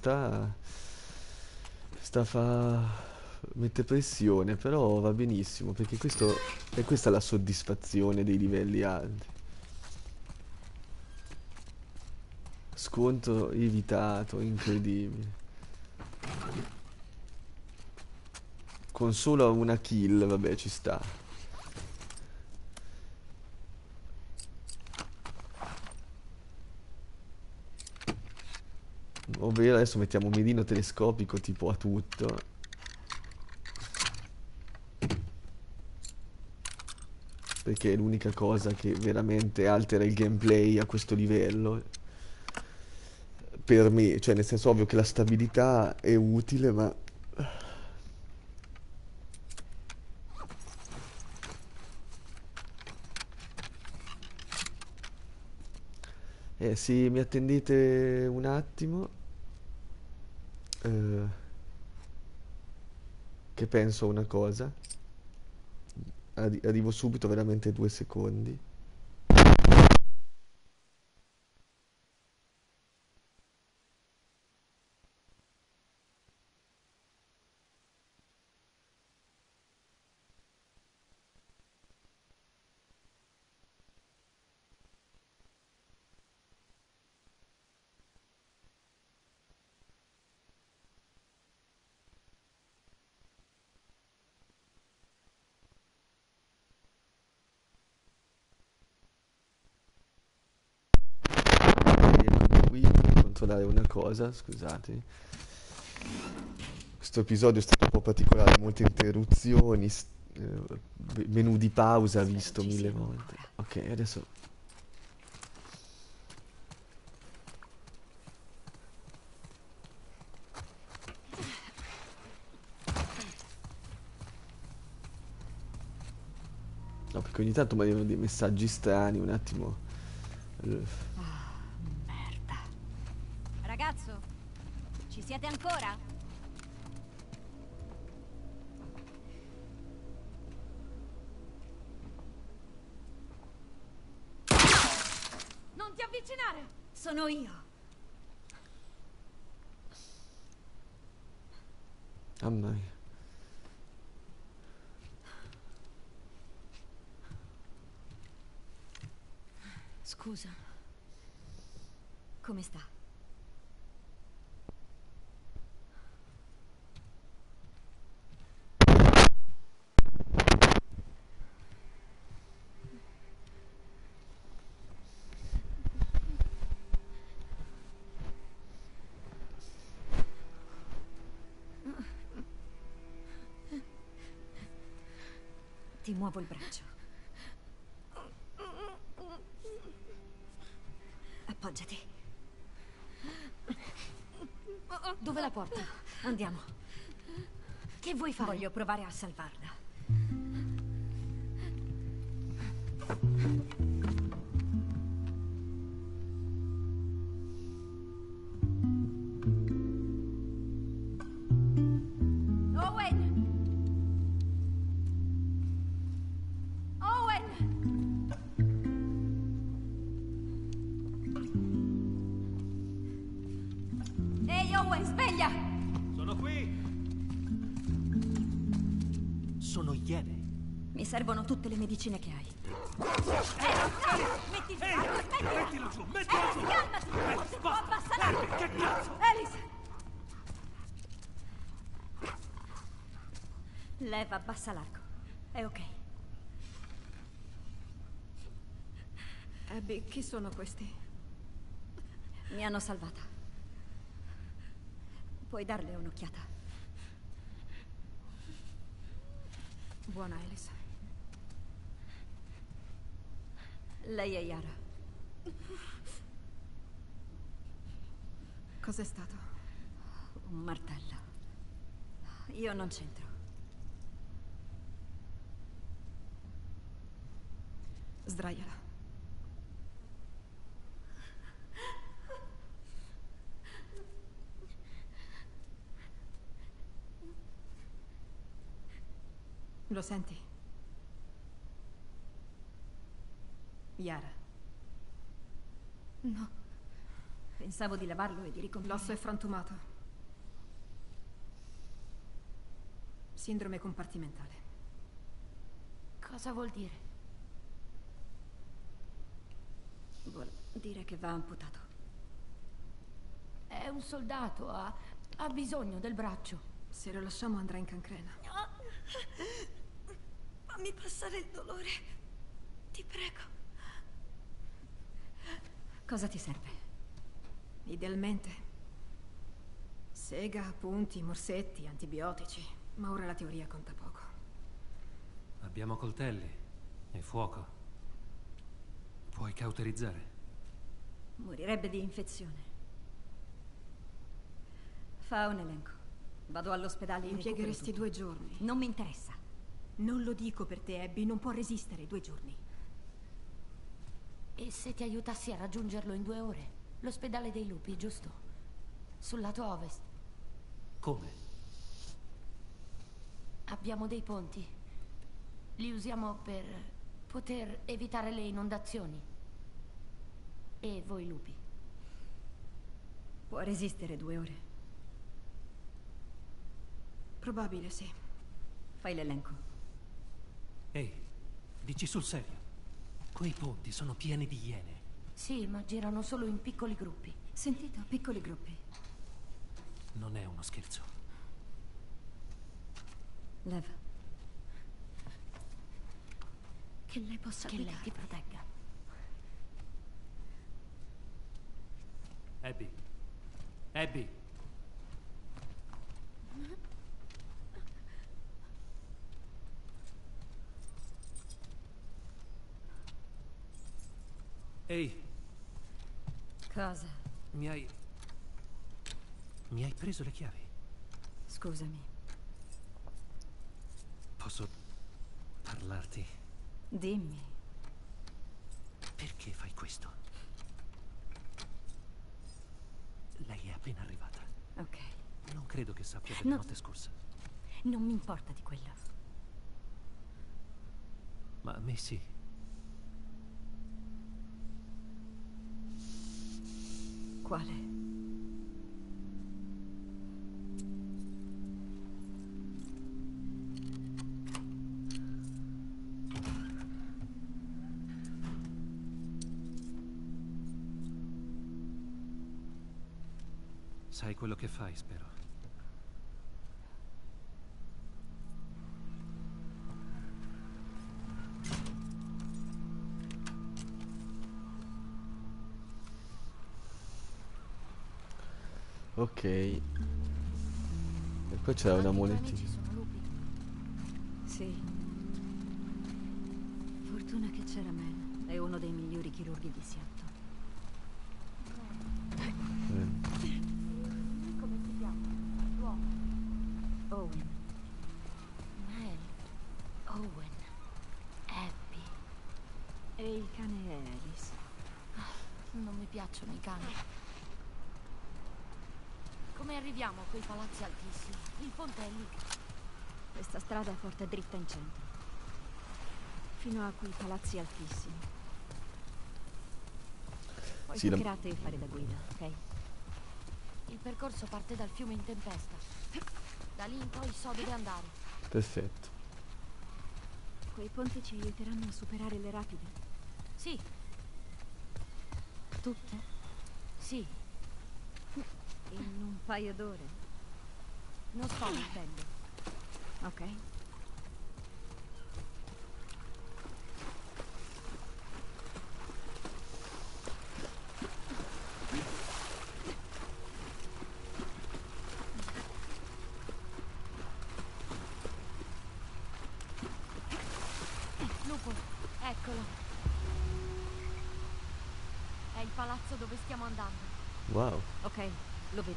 sta fa mette pressione, però va benissimo perché questo è questa la soddisfazione dei livelli alti. Scontro evitato, incredibile. Con solo una kill, vabbè, ci sta. Ovvero adesso mettiamo un mirino telescopico tipo a tutto. Perché è l'unica cosa che veramente altera il gameplay a questo livello. Per me, cioè nel senso ovvio che la stabilità è utile, ma... se mi attendete un attimo, eh, che penso a una cosa. Arrivo subito, veramente 2 secondi. Eccomi qui per controllare una cosa, scusate. Questo episodio è stato un po' particolare, molte interruzioni, menu di pausa Spero visto ci 1000 siamo volte. ancora. Ok, adesso... No, perché ogni tanto mi arrivano dei messaggi strani, un attimo. Merda. Ragazzo, ci siete ancora? Non ti avvicinare! Sono io. Mamma mia. Scusa. Come sta? Ti muovo il braccio. Appoggiati. Dove la porto? Andiamo. Che vuoi fare? Voglio provare a salvarla. Owen! Owen! Ehi, Owen, sveglia! Sono qui! Sono Iene. Mi servono tutte le medicine che hai. Metti giù, smettila! Mettilo giù, mettilo giù! Calmati! Forse può Basta! abbassa l'arco! Che cazzo? Alice! Leva, abbassa l'arco. È ok. Abby, chi sono questi? Mi hanno salvata. Puoi darle un'occhiata. Buona Alice. Lei è Yara. Cos'è stato? Un martello. Io non c'entro. Sdraiala. Lo senti? Yara. No. Pensavo di lavarlo e di ricomprare. L'osso è frantumato. Sindrome compartimentale. Cosa vuol dire? Vuol dire che va amputato. È un soldato, ha bisogno del braccio. Se lo lasciamo andrà in cancrena. Fammi passare il dolore. Ti prego. Cosa ti serve? Idealmente. Sega, punti, morsetti, antibiotici. Ma ora la teoria conta poco. Abbiamo coltelli e fuoco. Puoi cauterizzare. Morirebbe di infezione. Fa un elenco. Vado all'ospedale e Impiegheresti recupero 2 giorni. tutto. Non mi interessa. Non lo dico per te, Abby. Non può resistere 2 giorni. E se ti aiutassi a raggiungerlo in 2 ore? L'ospedale dei lupi, giusto? Sul lato ovest. Come? Abbiamo dei ponti. Li usiamo per poter evitare le inondazioni. E voi lupi? Può resistere 2 ore? Probabile, sì. Fai l'elenco. Ehi, dici sul serio? Quei ponti sono pieni di iene. Sì, ma girano solo in piccoli gruppi. Sentito? Piccoli gruppi. Non è uno scherzo. Lev. Che lei possa guidare. Che lei ti protegga. Abby. Abby. Ehi, Cosa? mi hai preso le chiavi? Scusami. Posso parlarti? Dimmi. Perché fai questo? Lei è appena arrivata. Ok. Non credo che sappia della No. notte scorsa. Non mi importa di quello. Ma a me sì. Quale? Sai quello che fai, spero. Ok. E poi c'era una Anche i tuoi monetina. amici sono lupi? Sì. Fortuna che c'era meno. È uno dei migliori chirurghi di Seattle. Come si chiama? L'uomo. Owen. Mel. Owen. Abby. E il cane è Alice. Non mi piacciono i cani. Come arriviamo a quei palazzi altissimi? Il ponte è lì. Questa strada porta dritta in centro. Fino a quei palazzi altissimi. Poi Sì, toccherà a fare da guida, ok? Il percorso parte dal fiume in tempesta. Da lì in poi so dove andare. Perfetto. Quei ponti ci aiuteranno a superare le rapide? Sì. Tutte? Sì. In un paio d'ore? Non sto mentendo. Ok. Lupo, eccolo. È il palazzo dove stiamo andando. Wow. Ok, lo vedo.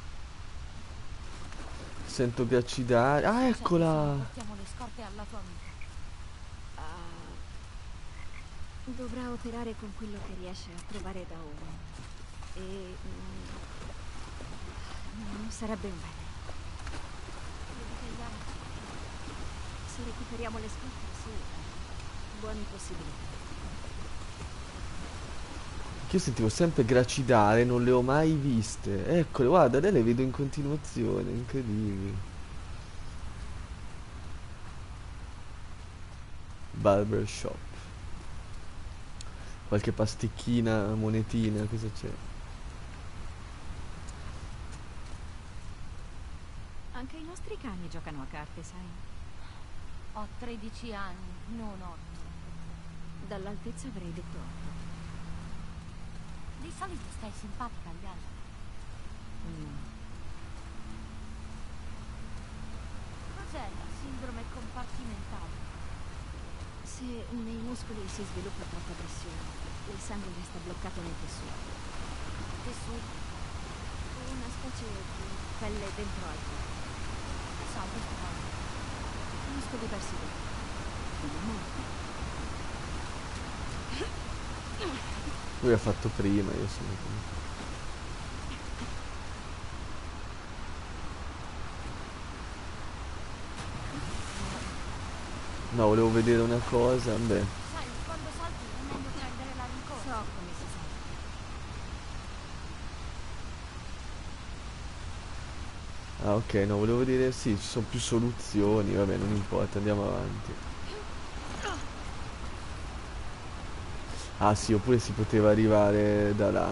Sento ghiacci d'aria. Ah, eccola! Portiamo le scorte alla tua amica. Dovrà operare con quello che riesce a trovare da ora. E... non sarebbe un bene. Vedi che Yara Se recuperiamo le scorte, sì. Buone possibilità. Che io sentivo sempre gracidare, non le ho mai viste. Eccole, guarda, lei le vedo in continuazione, incredibili. Barbershop. Qualche pasticchina, monetina, cosa c'è? Anche i nostri cani giocano a carte, sai? ho 13 anni, non 8. Dall'altezza avrei detto 8. Di solito stai simpatica agli altri. Cos'è la sindrome compartimentale? Se nei muscoli si sviluppa troppa pressione, il sangue resta bloccato nei tessuti. Tessuto. Una specie di pelle dentro al corpo. Che so questa cosa? Conosco diversi denti. Una morte. Lui ha fatto prima, io sono qui. No, volevo vedere una cosa, beh. Sai, quando salti è meglio prendere la rincorsa. So come si sente. Ah, ok, no, volevo vedere, sì, ci sono più soluzioni, vabbè, non importa, andiamo avanti. Ah sì, oppure si poteva arrivare da là.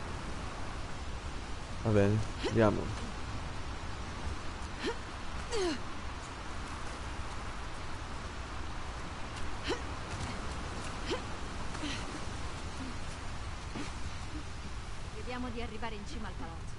Va bene, andiamo. Vediamo di arrivare in cima al palazzo.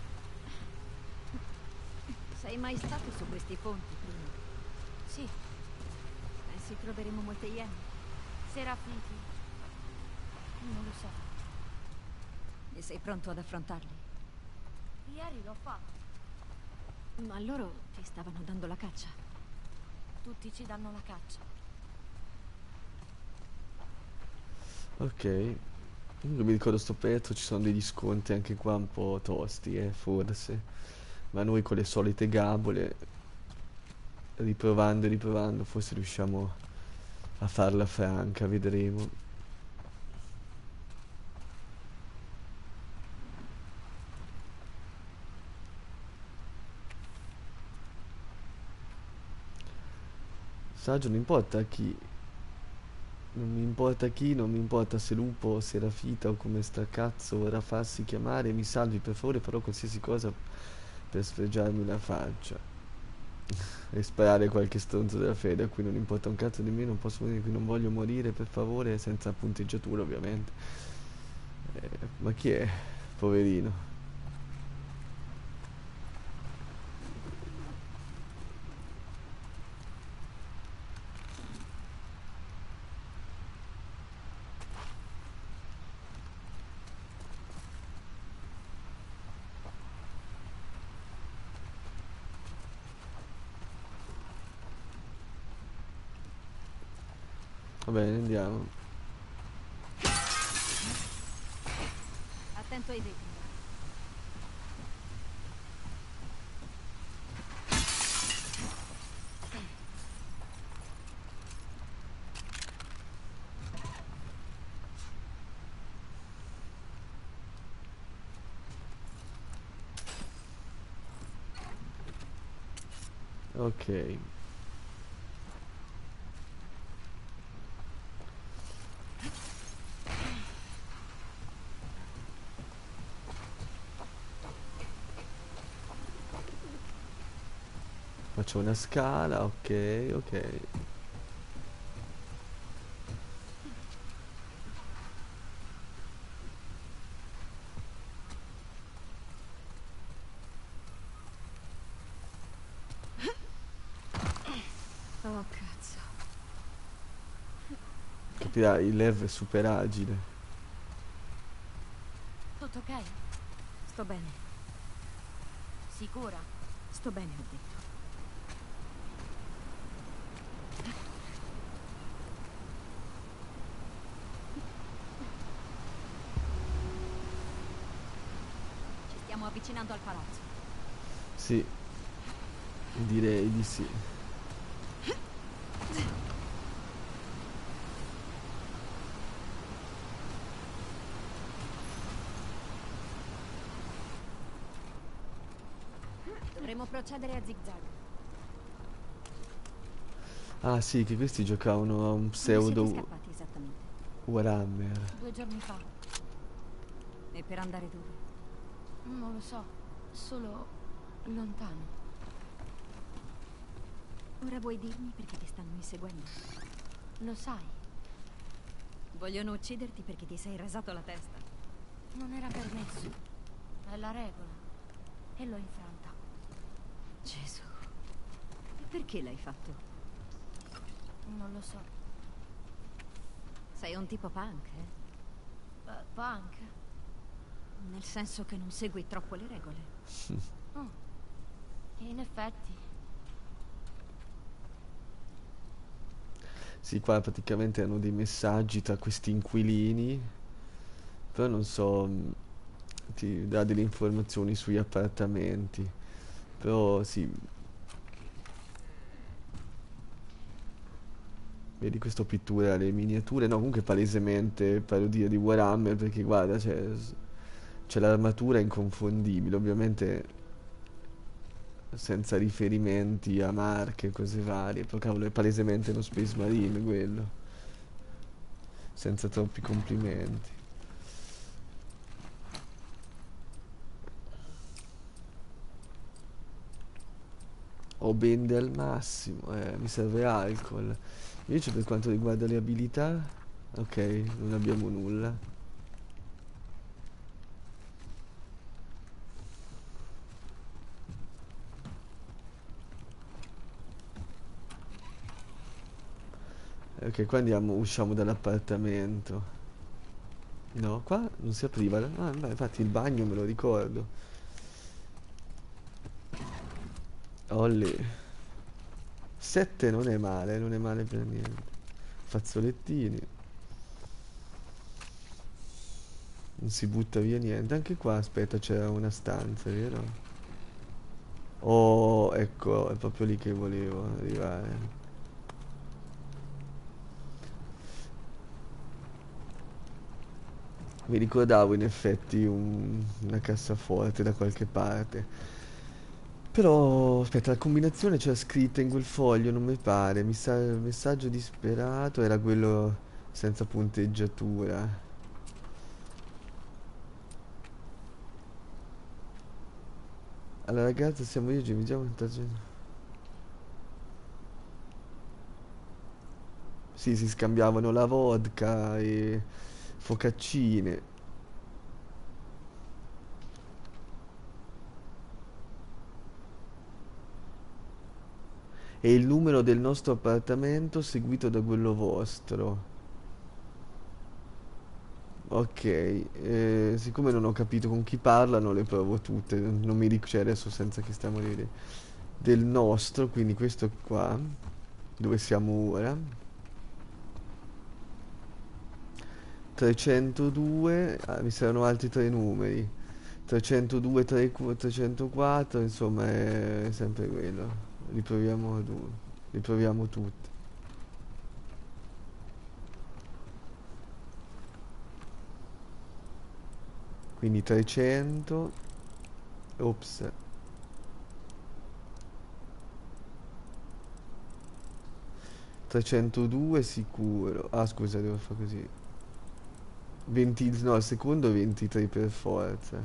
Sei mai stato su questi ponti prima? Sì, Pensi troveremo molte iene? Serafiti. Non lo so. E sei pronto ad affrontarli? Ieri l'ho fatto. Ma loro ti stavano dando la caccia. Tutti ci danno la caccia. Ok. Comunque mi ricordo sto pezzo, ci sono degli sconti anche qua un po' tosti, forse. Ma noi con le solite gabole, riprovando e riprovando, forse riusciamo a farla franca, vedremo. Saggio, non importa chi, non mi importa chi, non mi importa se lupo o serafita o come sta cazzo vorrà farsi chiamare, mi salvi per favore, farò qualsiasi cosa per sfregiarmi la faccia e sparare qualche stronzo della fede a cui non importa un cazzo di me, non posso morire qui, non voglio morire, per favore, senza punteggiatura ovviamente. Ma chi è? Poverino. Va bene, andiamo. Attento ai vetri. Ok. Faccio una scala, ok, ok. Oh, cazzo. Capirai, il Lev è super agile. Tutto ok? Sto bene. Sicura? Sto bene, ho detto. stiamo avvicinando al palazzo. Sì, direi di sì. Dovremmo procedere a zig-zag. Ah sì, che questi giocavano a un Come siete pseudo scappati esattamente? Warhammer. 2 giorni fa. E per andare dove? Non lo so. Solo lontano. Ora vuoi dirmi perché ti stanno inseguendo? Lo sai, Vogliono ucciderti perché ti sei rasato la testa. non era permesso. È la regola. E l'ho infranta. Gesù. E perché l'hai fatto? Non lo so. Sei un tipo punk, eh? Punk? Nel senso che non segui troppo le regole. Oh. In effetti. Sì, qua praticamente hanno dei messaggi tra questi inquilini, però non so, ti dà delle informazioni sugli appartamenti, però sì, vedi questa pittura, le miniature, no, comunque palesemente parodia di Warhammer, perché guarda, c'è l'armatura inconfondibile, ovviamente senza riferimenti a marche e cose varie, però cavolo è palesemente uno Space Marine quello, senza troppi complimenti. Ho bende al massimo, mi serve alcol. Invece per quanto riguarda le abilità, ok, non abbiamo nulla. Ok, qua andiamo, usciamo dall'appartamento. No, qua non si apriva. Ah, beh, infatti il bagno me lo ricordo. Olli. 7 non è male per niente. Fazzolettini. Non si butta via niente. Anche qua, aspetta, c'era una stanza, vero? Oh, ecco, è proprio lì che volevo arrivare. Mi ricordavo in effetti una cassaforte da qualche parte. Però, aspetta, la combinazione c'era scritta in quel foglio, non mi pare. Mi sa, il messaggio disperato era quello senza punteggiatura. Alla ragazza siamo io, ci vediamo. Sì, si scambiavano la vodka e focaccine. E il numero del nostro appartamento seguito da quello vostro. Ok, siccome non ho capito con chi parlano, le provo tutte. Non mi ricordo, cioè adesso senza che stiamo a vedere. Del nostro, quindi questo qua, dove siamo ora. 302, mi saranno altri tre numeri. 302, 304, insomma è sempre quello. Riproviamo tutti. Quindi 300, ops, 302 sicuro. Ah scusa, devo fare così. 20, no, il secondo 23 per forza.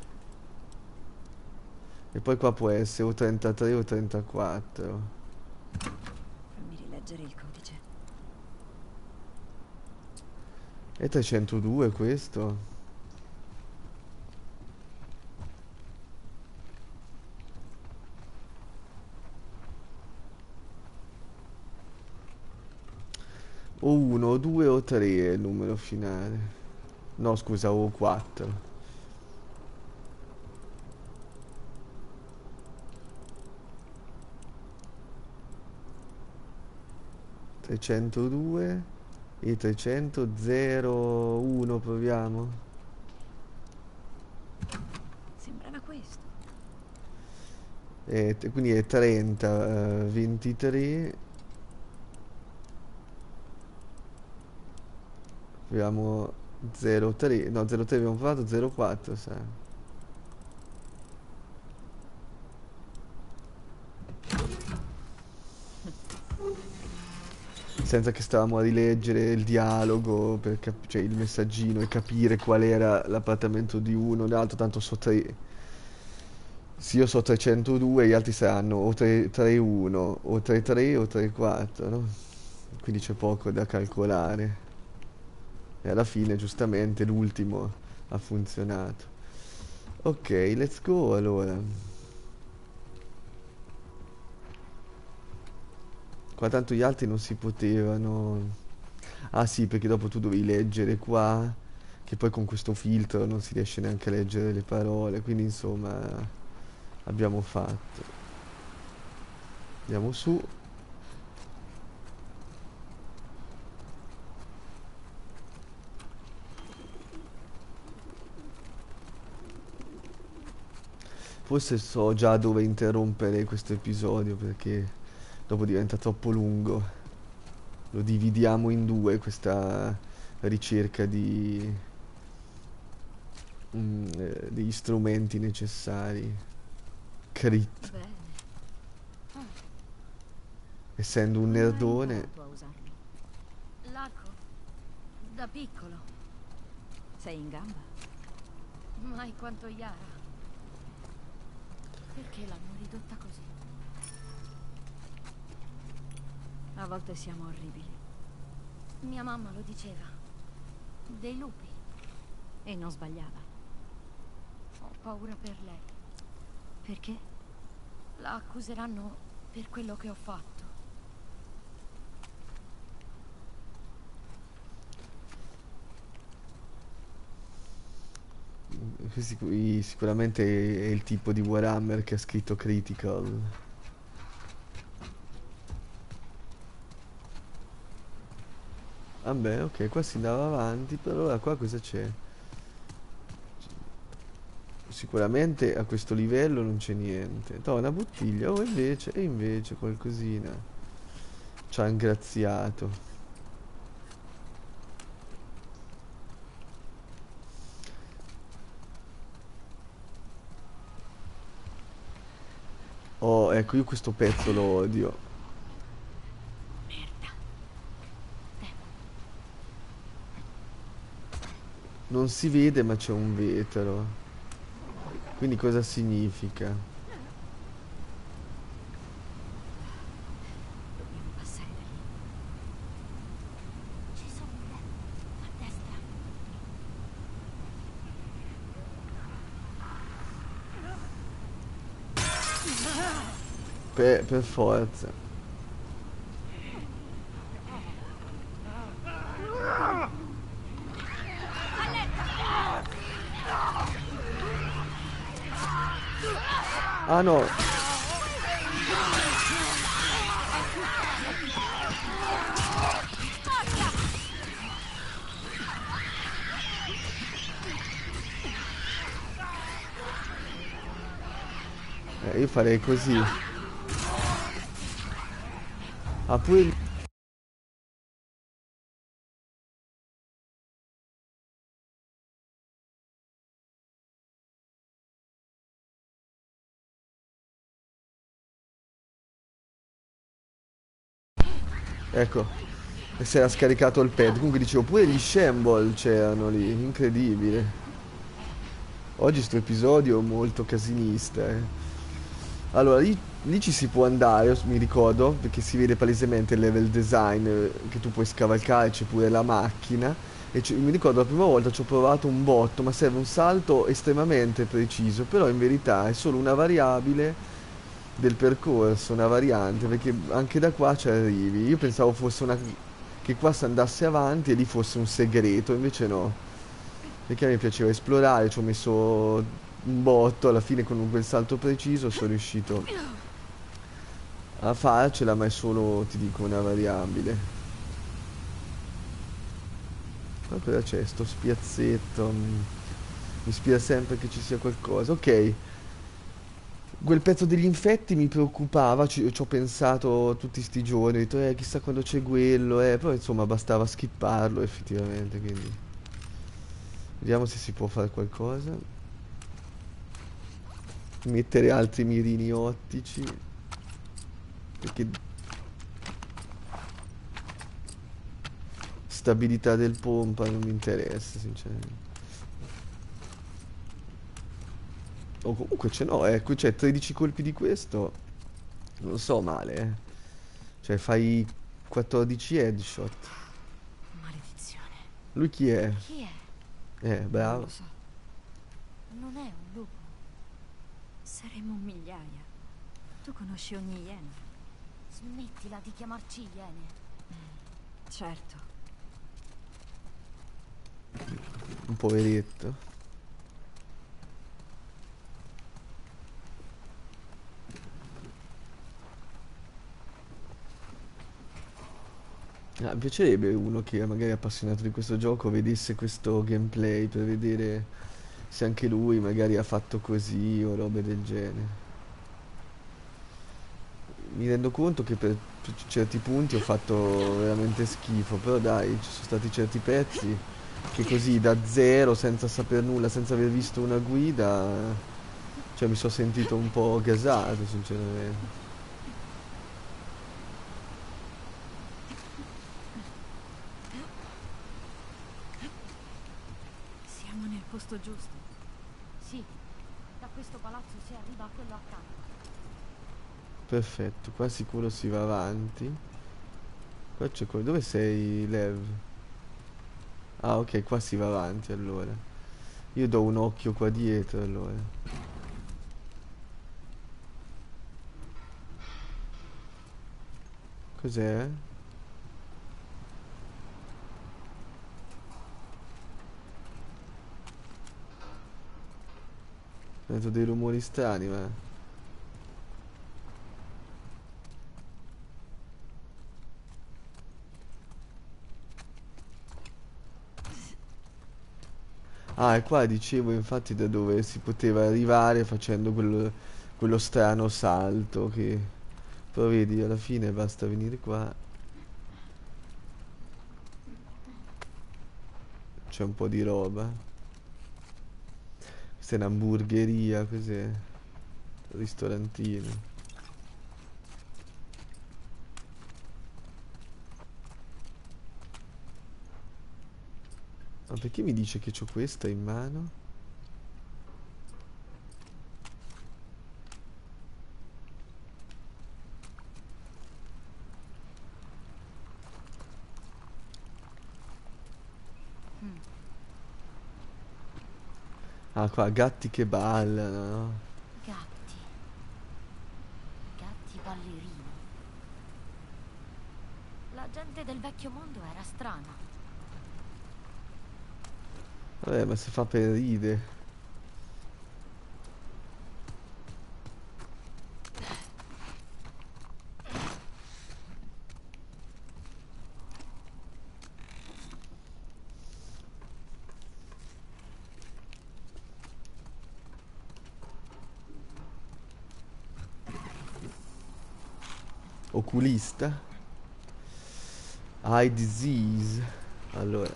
E poi qua può essere o 33 o 34. Fammi rileggere il codice. E 302 questo? O 1, o 2 o 3 è il numero finale. No, scusa, o 4. 302 e 300 01 proviamo. Sembrava questo. Quindi è 30, 23. Abbiamo 0,3. No, 0,3 abbiamo provato, 0,4, sai. Senza che stavamo a rileggere il dialogo, cioè il messaggino e capire qual era l'appartamento di uno o l'altro, tanto so 3. Sì, io so 302, gli altri saranno o 331 o 33 o 34, no? Quindi c'è poco da calcolare. E alla fine, giustamente, l'ultimo ha funzionato. Ok, let's go allora. Qua tanto gli altri non si potevano. Ah sì, perché dopo tu dovevi leggere qua, che poi con questo filtro non si riesce neanche a leggere le parole, quindi insomma abbiamo fatto. Andiamo su. Forse so già dove interrompere questo episodio perché dopo diventa troppo lungo. Lo dividiamo in due questa ricerca degli strumenti necessari. Crit. Bene. Essendo un Come hai nerdone. imparato a usarlo? L'arco, da piccolo, Sei in gamba? mai quanto Yara. Perché l'hanno ridotta così? A volte siamo orribili. Mia mamma lo diceva. Dei lupi. E non sbagliava. Ho paura per lei. Perché? La accuseranno per quello che ho fatto. Sicuramente è il tipo di Warhammer che ha scritto Critical. Vabbè, ok, qua si andava avanti, però allora qua cosa c'è? Sicuramente a questo livello non c'è niente. No, una bottiglia, oh e invece qualcosina. Ci ha ingraziato. Oh, ecco, io questo pezzo lo odio. Non si vede ma c'è un vetro. Quindi cosa significa? Dobbiamo passare da lì. Ci sono a destra. Per forza. Ah no. Io farei così. Ah, pure. Ecco. E si era scaricato il pad. Comunque dicevo, pure gli Shamble c'erano lì. Incredibile. Oggi sto episodio è molto casinista, eh. Allora, lì ci si può andare, mi ricordo, perché si vede palesemente il level design, che tu puoi scavalcare, c'è pure la macchina. E mi ricordo la prima volta ci ho provato un botto, ma serve un salto estremamente preciso, però in verità è solo una variabile del percorso, una variante, perché anche da qua ci arrivi. Io pensavo fosse che qua si andasse avanti e lì fosse un segreto, invece no. Perché a me piaceva esplorare, ci ho messo un botto, alla fine con quel salto preciso sono riuscito a farcela, ma è solo, ti dico, una variabile. Ma cosa c'è? Sto spiazzetto. Mi ispira sempre che ci sia qualcosa. Ok, Quel pezzo degli infetti mi preoccupava, ci ho pensato tutti sti giorni, ho detto, chissà quando c'è quello, però insomma bastava skipparlo effettivamente, quindi vediamo se si può fare qualcosa. Mettere altri mirini ottici, perché stabilità del pompa non mi interessa, sinceramente. O comunque c'è no, qui c'è 13 colpi di questo, non so male, eh. Cioè fai 14 headshot. Maledizione. Lui chi è? Chi è? Non Bravo. lo so. Non è un lupo. Saremo migliaia. Tu conosci ogni iena? Smettila di chiamarci iene. Certo. Un poveretto. Mi piacerebbe uno che magari è appassionato di questo gioco vedesse questo gameplay per vedere se anche lui magari ha fatto così o robe del genere. Mi rendo conto che per certi punti ho fatto veramente schifo, però dai, ci sono stati certi pezzi che così da zero, senza saper nulla, senza aver visto una guida, cioè mi sono sentito un po' gasato, sinceramente. Siamo nel posto giusto. Sì, da questo palazzo si arriva a quello accanto. Perfetto, qua sicuro si va avanti. Qua c'è dove sei, Lev? Ah, ok, qua si va avanti allora. Io do un occhio qua dietro allora. Cos'è? Sento dei rumori strani, ma... Ah, e qua dicevo infatti da dove si poteva arrivare facendo quello strano salto che... Però vedi, alla fine basta venire qua. C'è un po' di roba. Questa è un'hamburgeria, cos'è? Un ristorantino. Ma perché mi dice che c'ho questa in mano? Ah, qua, gatti che ballano, no? Gatti. Gatti ballerini. La gente del vecchio mondo era strana. Vabbè, ma si fa per ride. Oculista. Eye disease. Allora.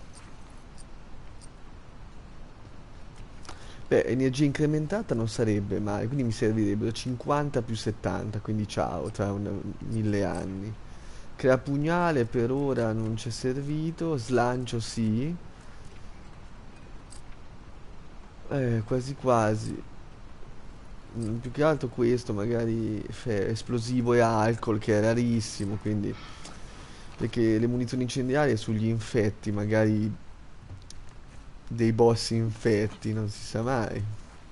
Beh, energia incrementata non sarebbe male, quindi mi servirebbero 50 più 70, quindi ciao, tra 1000 anni. Crea pugnale per ora non c'è servito, slancio sì. Quasi quasi. Più che altro questo, magari esplosivo e alcol, che è rarissimo, quindi... Perché le munizioni incendiarie sugli infetti, magari dei boss infetti, non si sa mai.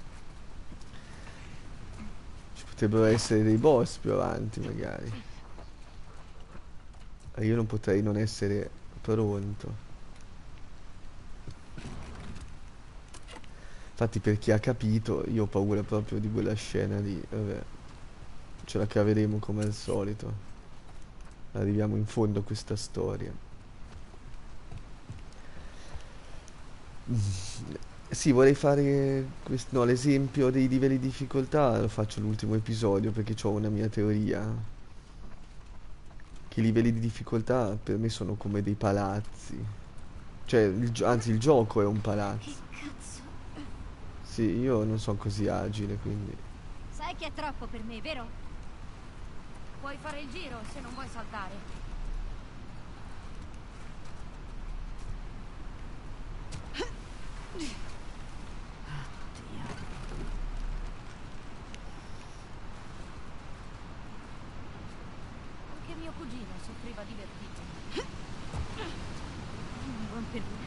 Ci potrebbero essere dei boss più avanti, magari. E io non potrei non essere pronto. Infatti, per chi ha capito, io ho paura proprio di quella scena lì. Vabbè, ce la caveremo come al solito. Arriviamo in fondo a questa storia. Sì, vorrei fare no, l'esempio dei livelli di difficoltà, lo faccio all'ultimo episodio perché ho una mia teoria. Che i livelli di difficoltà per me sono come dei palazzi. Cioè, anzi, il gioco è un Che palazzo. cazzo? Sì, io non sono così agile, quindi... Sai che è troppo per me, vero? Puoi fare il giro se non vuoi saltare. Anche mio cugino soffriva di vertigine. Un buon per me.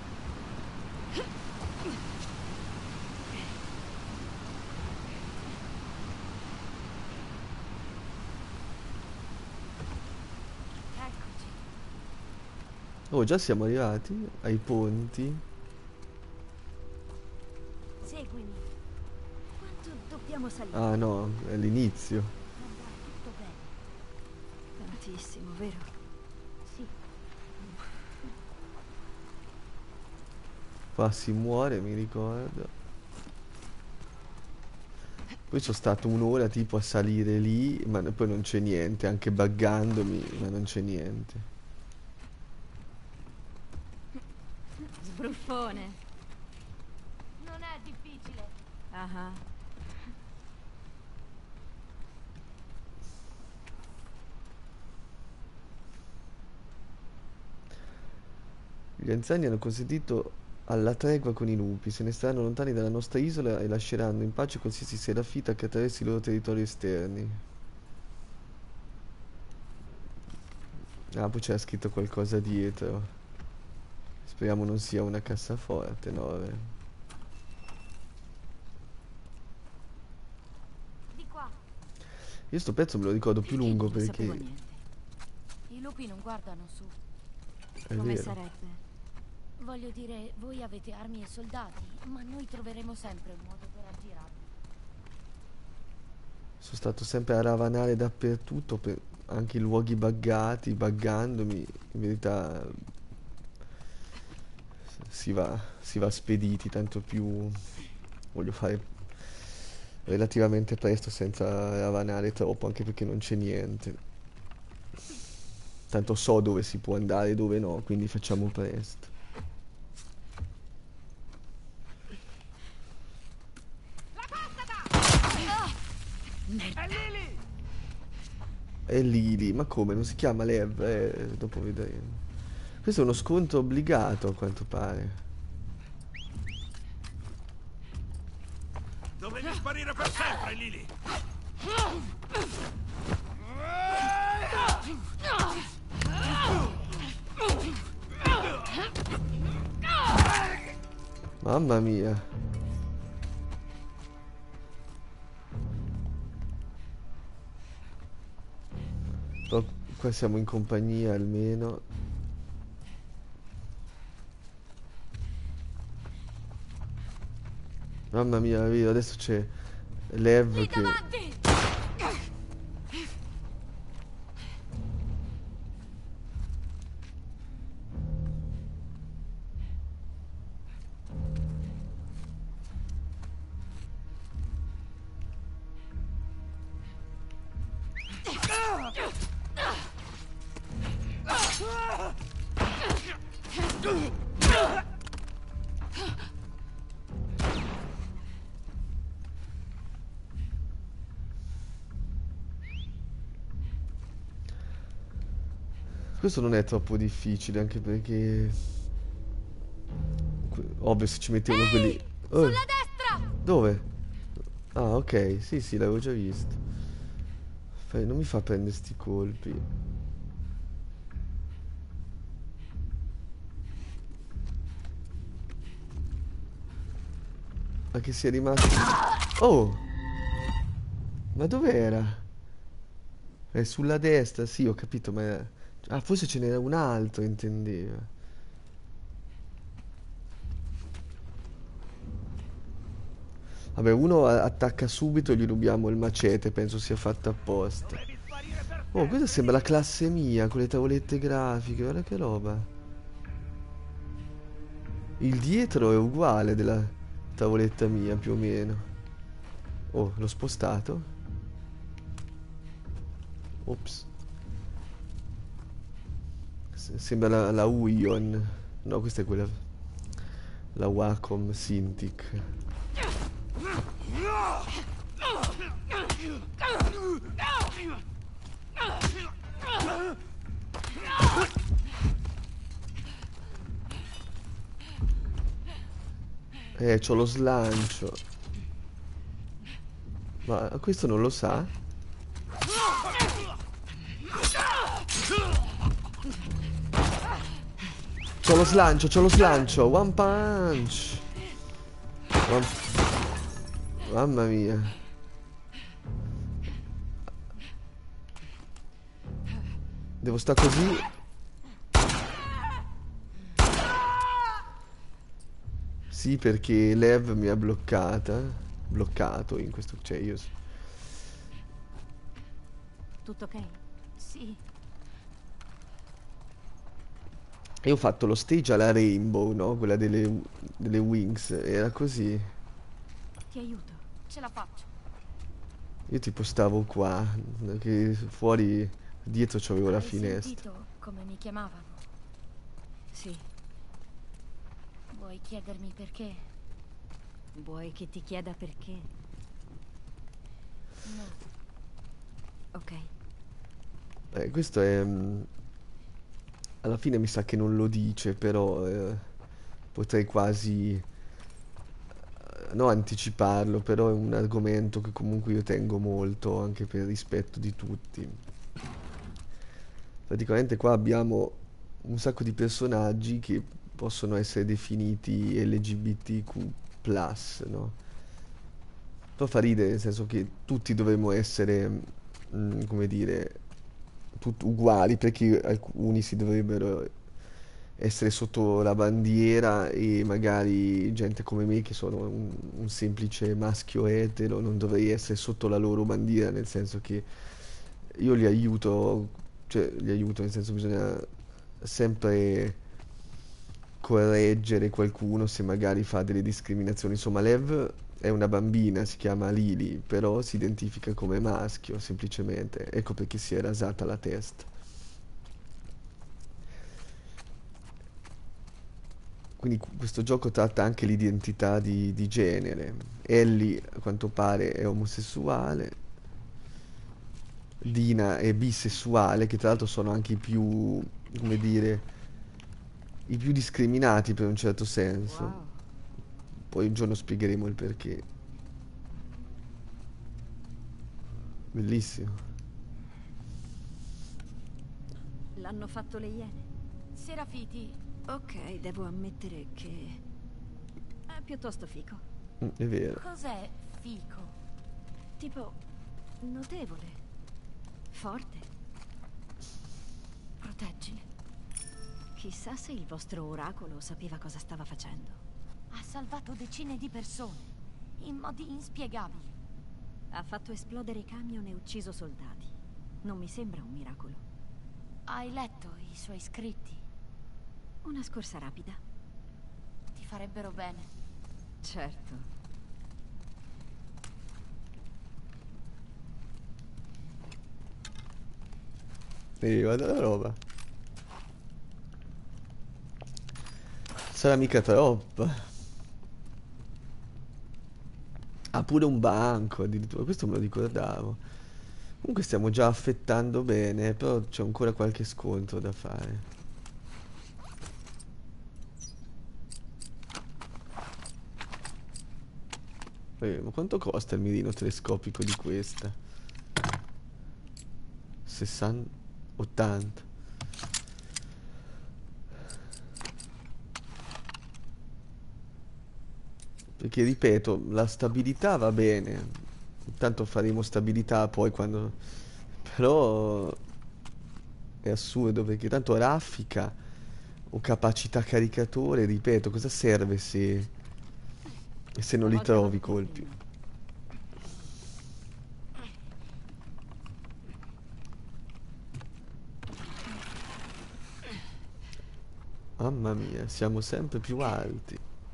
Eccoci. Oh, già siamo arrivati ai ponti. Seguimi. Quanto dobbiamo salire? Ah no, è l'inizio. Andrà tutto bene. Tantissimo, vero? Sì. Qua si muore, mi ricordo. Poi sono stato un'ora tipo a salire lì, ma poi non c'è niente, anche buggandomi, ma non c'è niente. Sbruffone. Non è difficile. Ah. Gli anziani hanno consentito alla tregua con i lupi, se ne staranno lontani dalla nostra isola e lasceranno in pace qualsiasi serafita che attraversi i loro territori esterni. Ah, poi c'era scritto qualcosa dietro. Speriamo non sia una cassaforte, no? Di qua. Io sto pezzo me lo ricordo più lungo Non sapevo perché niente. I lupi non guardano su. è Come vero. sarebbe? Voglio dire, voi avete armi e soldati, ma noi troveremo sempre un modo per aggirarli. Sono stato sempre a ravanare dappertutto, anche in luoghi buggati, buggandomi. In verità si va spediti, tanto più voglio fare relativamente presto senza ravanare troppo, anche perché non c'è niente. Tanto so dove si può andare e dove no, quindi facciamo presto. È Lily! E Lily, ma come? Non si chiama Lev? Dopo vedremo. Questo è uno scontro obbligato, a quanto pare. Dovevi sparire per sempre, Lily! Mamma mia. Però qua siamo in compagnia almeno. Mamma mia, vedo, adesso c'è Lev Lì che... davanti! Questo non è troppo difficile, anche perché... Ovvio, se ci mettevano quelli... Sulla destra! Dove? Ah, ok, sì, sì, l'avevo già visto. Non mi fa prendere sti colpi. Ma che sia rimasto... Oh! Ma dov'era? È sulla destra, sì, ho capito, ma... Ah, forse ce n'era un altro, intendeva. Vabbè, uno attacca subito e gli rubiamo il macete, penso sia fatto apposta. Dovevi sparire per Oh, questa sembra la classe mia, con le tavolette grafiche, guarda che roba. Il dietro è uguale della tavoletta mia, più o meno. Oh, l'ho spostato. Ops. Sembra la Uion. No, questa è quella. La Wacom Cintiq. C'ho lo slancio. Ma questo non lo sa? C'ho lo slancio, c'ho lo slancio. One punch. Mamma mia. Devo sta così. Sì, perché Lev mi ha bloccata. Bloccato in questo. Cioè io. Tutto ok? Sì, Io ho fatto lo stage alla Rainbow, no? Quella delle Wings. Era così. Ti aiuto. ce la faccio. Io tipo stavo qua. Che fuori. Dietro c'avevo la Hai finestra. sentito come mi chiamavano? Sì. Vuoi chiedermi perché? Vuoi che ti chieda perché? No. Ok. Questo è. Alla fine mi sa che non lo dice, però potrei quasi. No, anticiparlo, però è un argomento che comunque io tengo molto, anche per rispetto di tutti. Praticamente qua abbiamo un sacco di personaggi che possono essere definiti LGBTQ+, no? Però fa ridere, nel senso che tutti dovremmo essere, come dire, uguali, perché alcuni si dovrebbero essere sotto la bandiera e magari gente come me, che sono un semplice maschio etero, non dovrei essere sotto la loro bandiera, nel senso che io li aiuto, cioè li aiuto, nel senso bisogna sempre correggere qualcuno se magari fa delle discriminazioni. Insomma, Lev è una bambina, si chiama Lily, però si identifica come maschio, semplicemente. Ecco perché si è rasata la testa. Quindi questo gioco tratta anche l'identità di genere. Ellie, a quanto pare, è omosessuale. Dina è bisessuale, che tra l'altro sono anche i più, come dire, i più discriminati per un certo senso. Wow. Poi un giorno spiegheremo il perché. Bellissimo. L'hanno fatto le Iene. Serafiti, Ok, devo ammettere che è piuttosto fico. È vero. cos'è fico? Tipo, notevole. Forte. Proteggili. Chissà se il vostro oracolo sapeva cosa stava facendo. Ha salvato decine di persone, in modi inspiegabili. Ha fatto esplodere i camion e ucciso soldati. Non mi sembra un miracolo. Hai letto i suoi scritti? Una scorsa rapida. Ti farebbero bene. Certo. Guarda la roba. Sarà mica troppa. Ha pure un banco, addirittura. Questo me lo ricordavo. Comunque stiamo già affettando bene, però c'è ancora qualche scontro da fare. Ma quanto costa il mirino telescopico di questa? 60, 80. Perché ripeto, la stabilità va bene. Intanto faremo stabilità poi quando. Però è assurdo perché tanto raffica o capacità caricatore, ripeto, cosa serve se non li Stavolta vado trovi i col colpi? pugno. Mamma mia, siamo sempre più alti.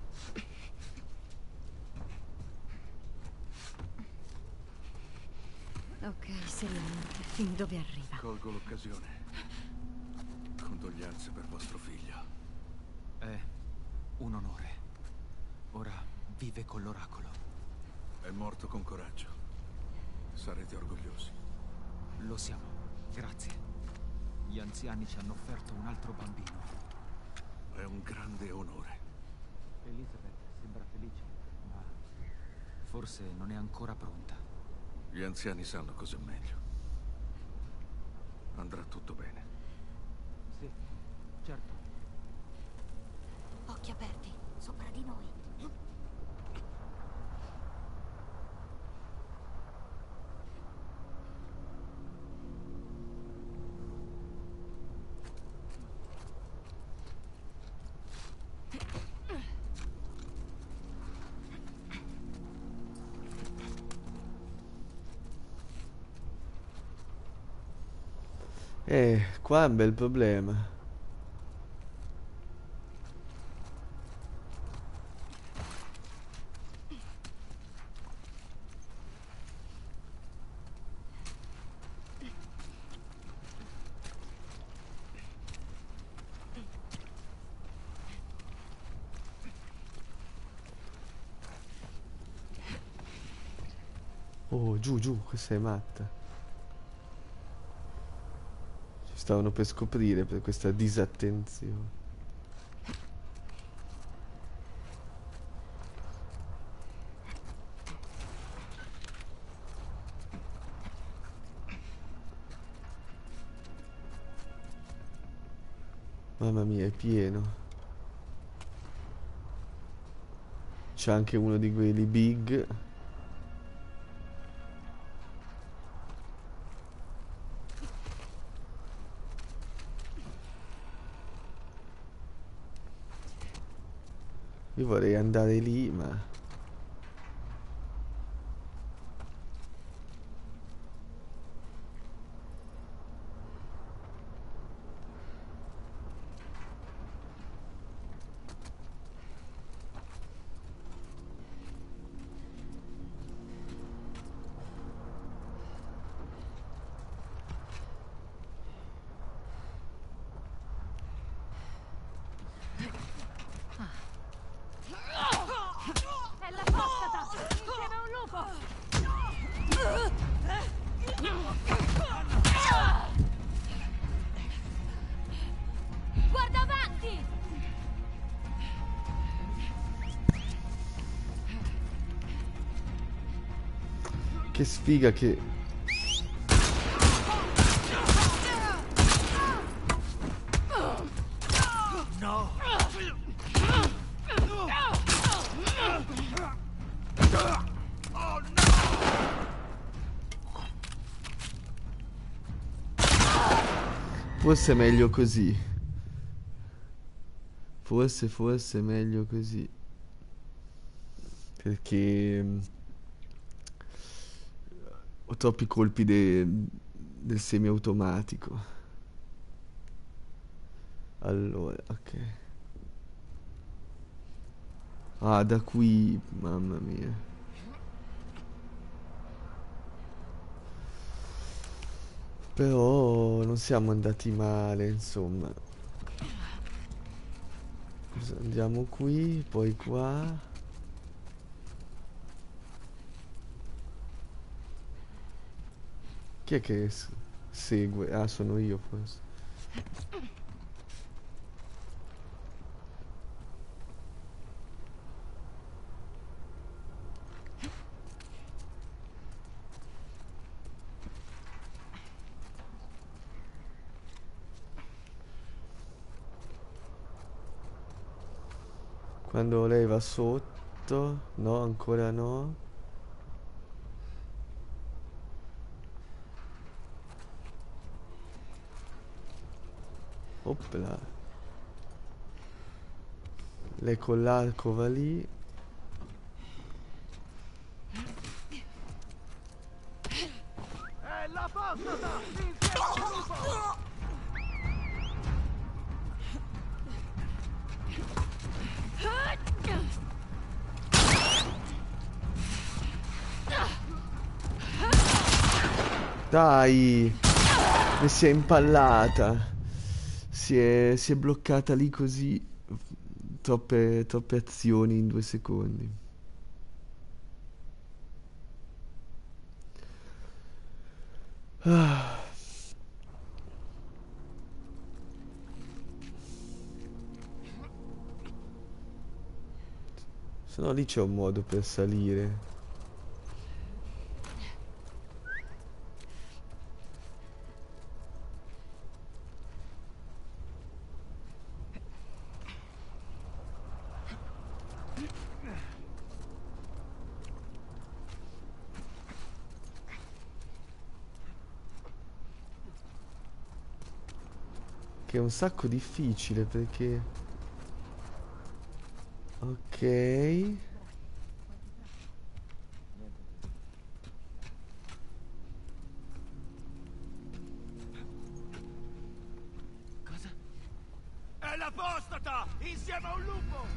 Ok, seriamente, fin dove arriva? Colgo l'occasione. Condoglianze per vostro figlio. È un onore. Ora vive con l'oracolo. È morto con coraggio. Sarete orgogliosi. Lo siamo. Grazie. Gli anziani ci hanno offerto un altro bambino. È un grande onore. Elizabeth sembra felice, ma forse non è ancora pronta. Gli anziani sanno cos'è meglio. Andrà tutto bene. Sì, certo. Occhi aperti, sopra di noi. Qua è un bel problema. Oh, giù, questa è matta. Ci stavano per scoprire per questa disattenzione. Mamma mia, è pieno. C'è anche uno di quelli big. Io vorrei andare lì, ma... È la prostata! Insieme a un lupo! Guarda avanti! Che sfiga che... Forse è meglio così. Forse è meglio così. Perché ho troppi colpi del semiautomatico. Allora, ok. Ah, da qui, mamma mia. Però non siamo andati male, insomma. Andiamo qui, poi qua. Chi è che segue? Ah, sono io forse. Quando lei va sotto, no, ancora no. Opla. Lei con l'arco va lì. È la postata! Insieme al lupo! Dai! Mi si è impallata. Si è bloccata lì così. Troppe azioni in 2 secondi. Ah. Se no lì c'è un modo per salire. Che è un sacco difficile perché... Ok. Cosa? È l'apostata! Insieme a un lupo!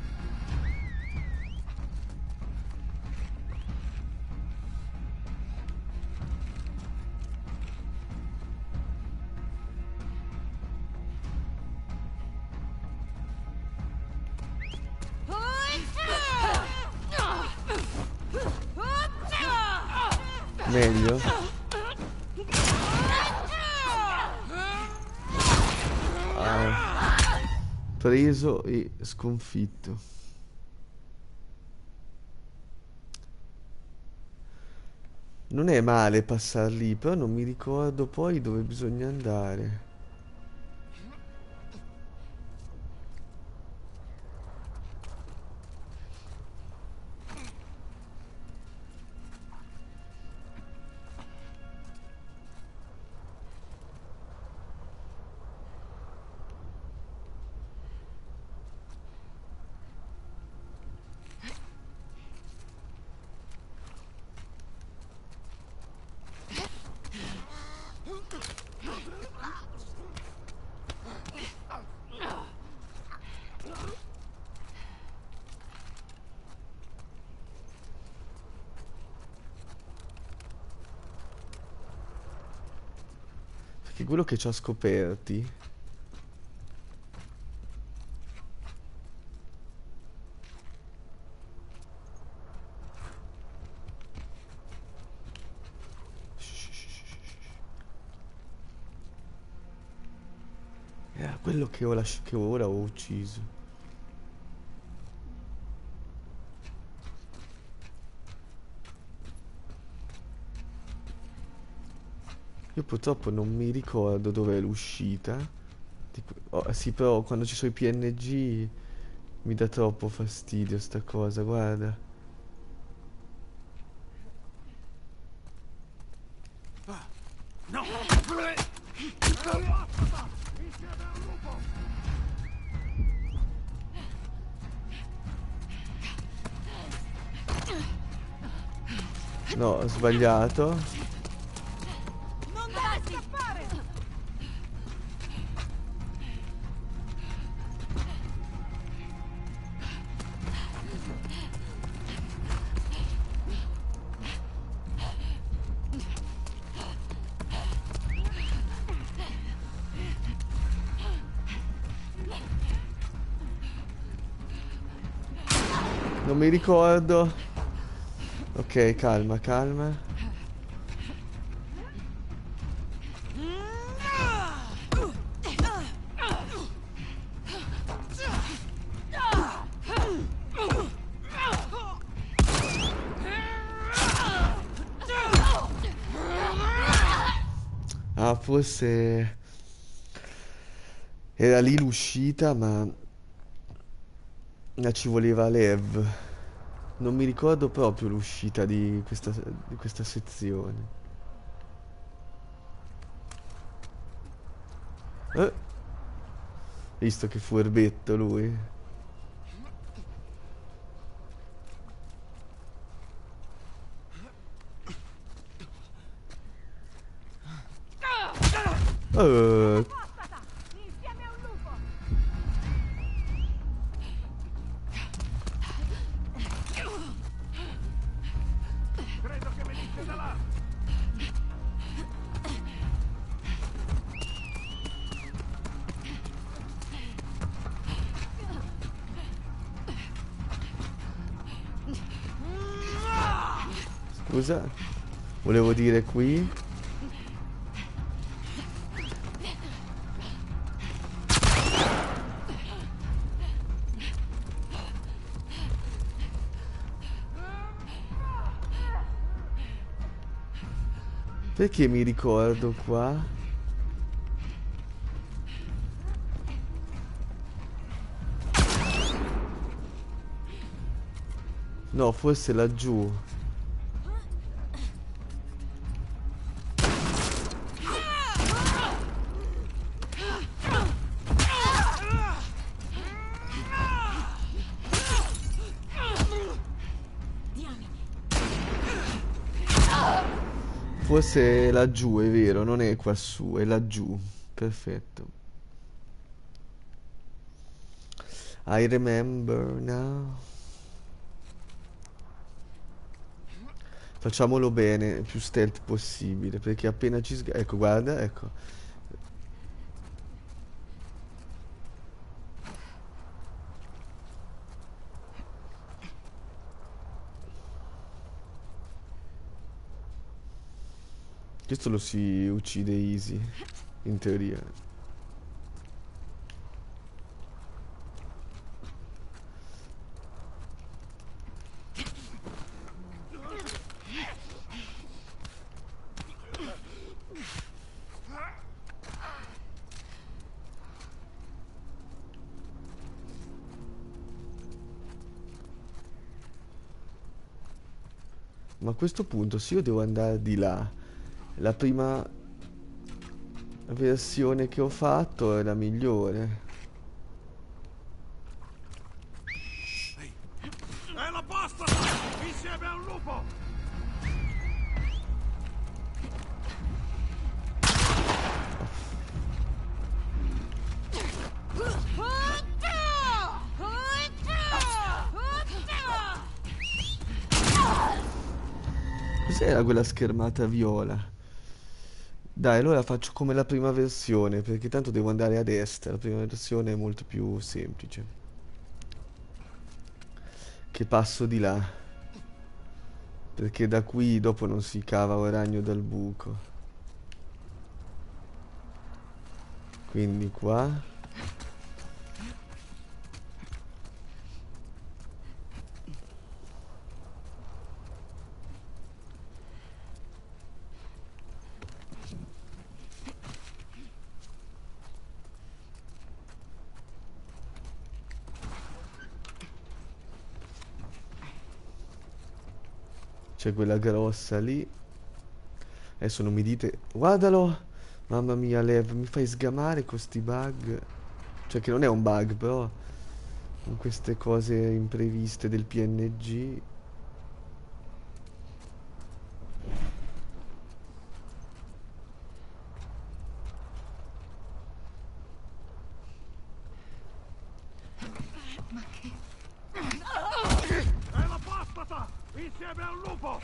Meglio. Preso e sconfitto. Non è male passar lì, però non mi ricordo poi dove bisogna andare. Perché quello che ci ho scoperti... Era quello che ora ho ucciso. Io purtroppo non mi ricordo dov'è l'uscita. Oh, sì, però quando ci sono i PNG mi dà troppo fastidio sta cosa, guarda. No! No, ho sbagliato. Non deve scappare! Non mi ricordo. Ok, calma, calma. Ah, forse era lì l'uscita, ma ci voleva Lev. Non mi ricordo proprio l'uscita di questa sezione. Visto che furbetto lui. Apostata! Insieme a un lupo! Credo che venisse da là! Scusa, volevo dire qui. Perché mi ricordo qua? No, forse laggiù. Forse laggiù, è vero, non è qua su, è laggiù. Perfetto. I remember now. Facciamolo bene, il più stealth possibile, perché appena ci ecco, guarda, ecco. Questo lo si uccide easy, in teoria. Ma a questo punto se io devo andare di là, la prima versione che ho fatto è la migliore. È la pasta! Insieme a un lupo! Cos'era quella schermata viola? Dai, allora faccio come la prima versione, perché tanto devo andare a destra. La prima versione è molto più semplice. Che passo di là. Perché da qui dopo non si cava un ragno dal buco. Quindi qua. C'è quella grossa lì. Adesso non mi dite... Guardalo! Mamma mia, Lev, mi fai sgamare con sti bug. Cioè che non è un bug, però... Con queste cose impreviste del PNG. È la pastata! Insieme a un lupo!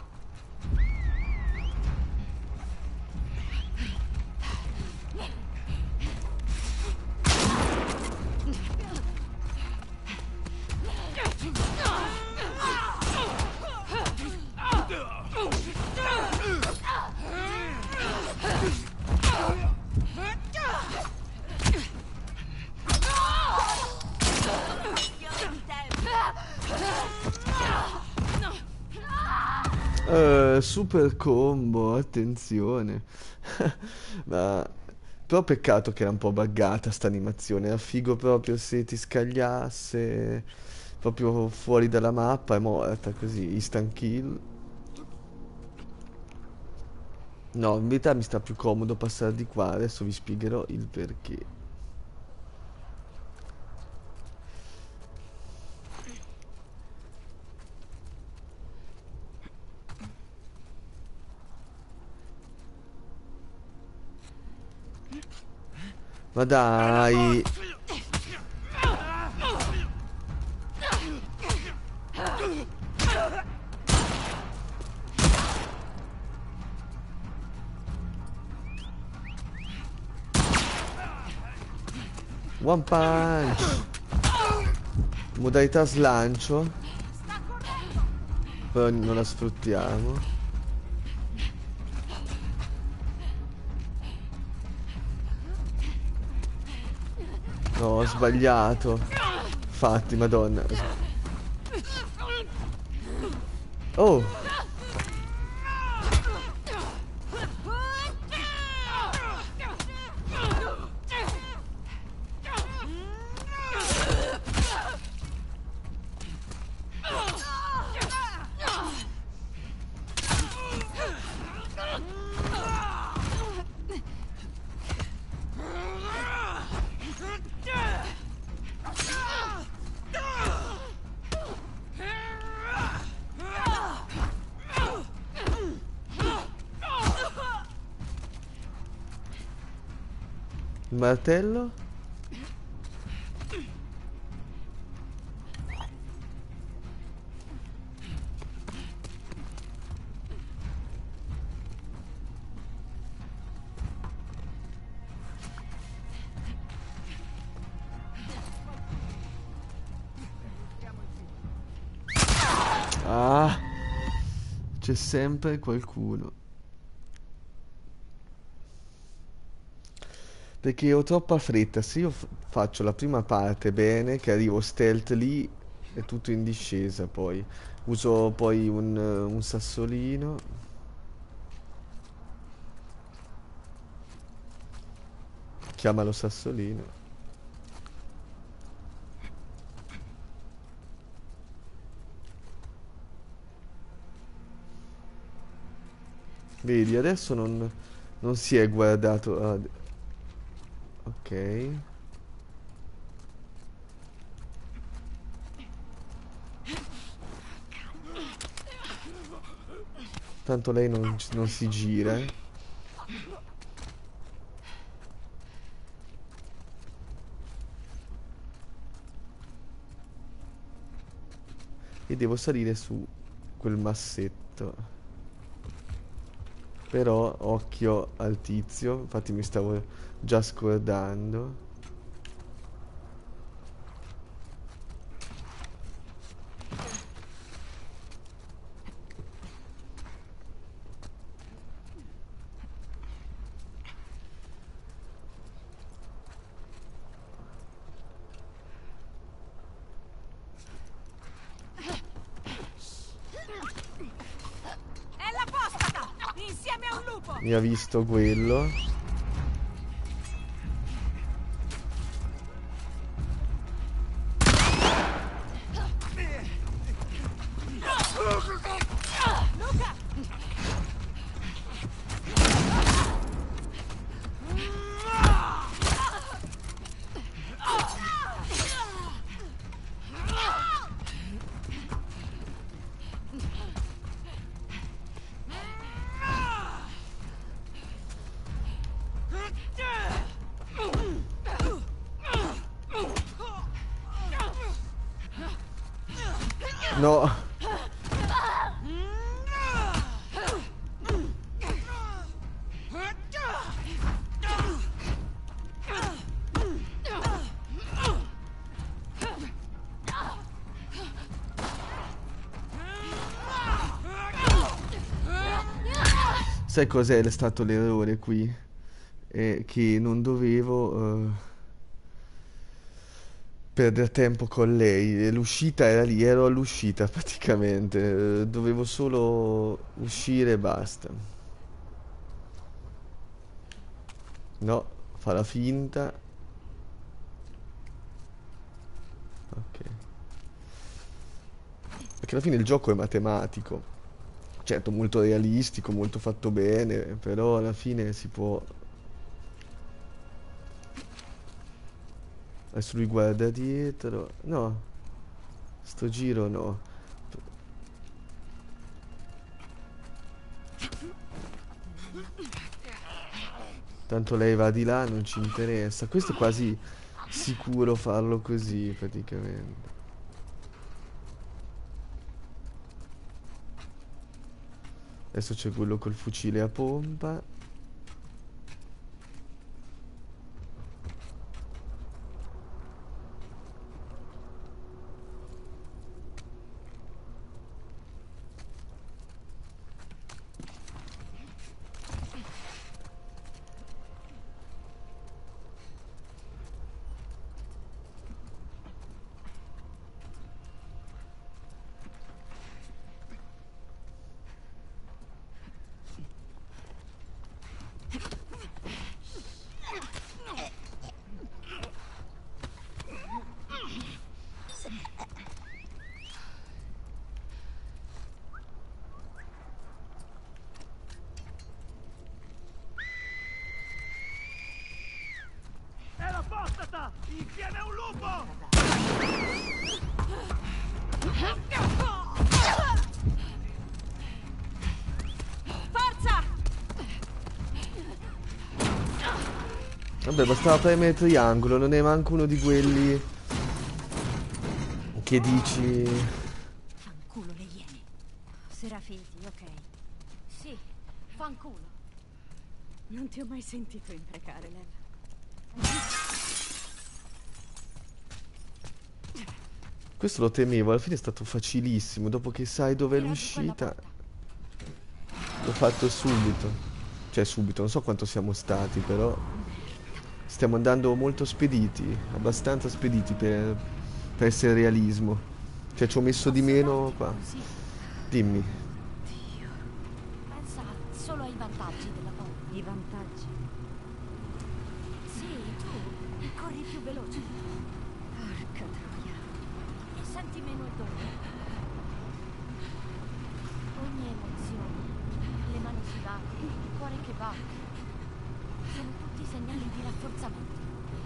Super combo, attenzione. Ma... Però peccato che era un po' buggata sta animazione. Era figo proprio se ti scagliasse proprio fuori dalla mappa, è morta così, instant kill. No, in verità mi sta più comodo passare di qua, adesso vi spiegherò il perché. Ma dai! One punch! Modalità slancio. Però non la sfruttiamo. No, ho sbagliato. Infatti, madonna. Oh. Il martello? Ah, c'è sempre qualcuno. Perché ho troppa fretta. Se io faccio la prima parte bene, che arrivo stealth lì, è tutto in discesa poi. Uso poi un sassolino. Chiamalo sassolino. Vedi, adesso non si è guardato. Ok. Tanto lei non si gira, eh. E devo salire su quel massetto. Però occhio al tizio. Infatti mi stavo già scordando. È l'apostata! Insieme a un lupo! Mi ha visto quello. Luca! No. Sai cos'è stato l'errore qui? Che non dovevo perdere tempo con lei. L'uscita era lì, ero all'uscita praticamente. Dovevo solo uscire e basta. No, fa la finta. Ok. Perché alla fine il gioco è matematico. Certo, molto realistico, molto fatto bene, però alla fine si può. Adesso lui guarda dietro. No, sto giro no. Tanto lei va di là, non ci interessa. Questo è quasi sicuro farlo così, praticamente. Adesso c'è quello col fucile a pompa. Basta! Insieme a un lupo! Forza! Vabbè, bastava premere triangolo, non è manco uno di quelli che dici... Fanculo le iene. Serafiti, ok. Sì, fanculo. Non ti ho mai sentito imprecare, Lev. Questo lo temevo, alla fine è stato facilissimo, dopo che sai dov'è Tira su quella l'uscita, porta. l'ho fatto subito. Cioè subito, non so quanto siamo stati, però stiamo andando molto spediti, abbastanza spediti per essere realismo. Cioè ci ho messo di Posso meno darti qua. un consiglio? Dimmi. Pensa solo ai vantaggi della paura. I vantaggi. Sì, tu corri più veloce Porca troia. e senti meno il dolore. Ogni emozione, le mani sudate, il cuore che batte, sono tutti segnali di rafforzamento.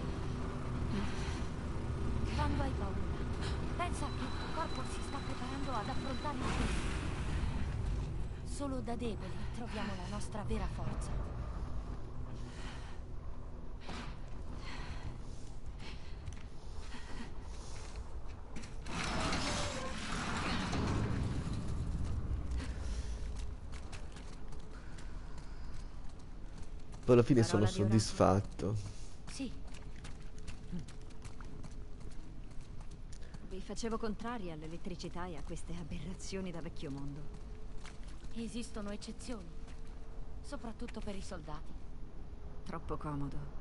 Quando hai paura, pensa che il tuo corpo si sta preparando ad affrontare il tempo. Solo da deboli troviamo la nostra vera forza. Poi alla fine sono Parola di oracolo. soddisfatto. Sì, Vi facevo contrari all'elettricità e a queste aberrazioni da vecchio mondo. esistono eccezioni, soprattutto per i soldati. Troppo comodo.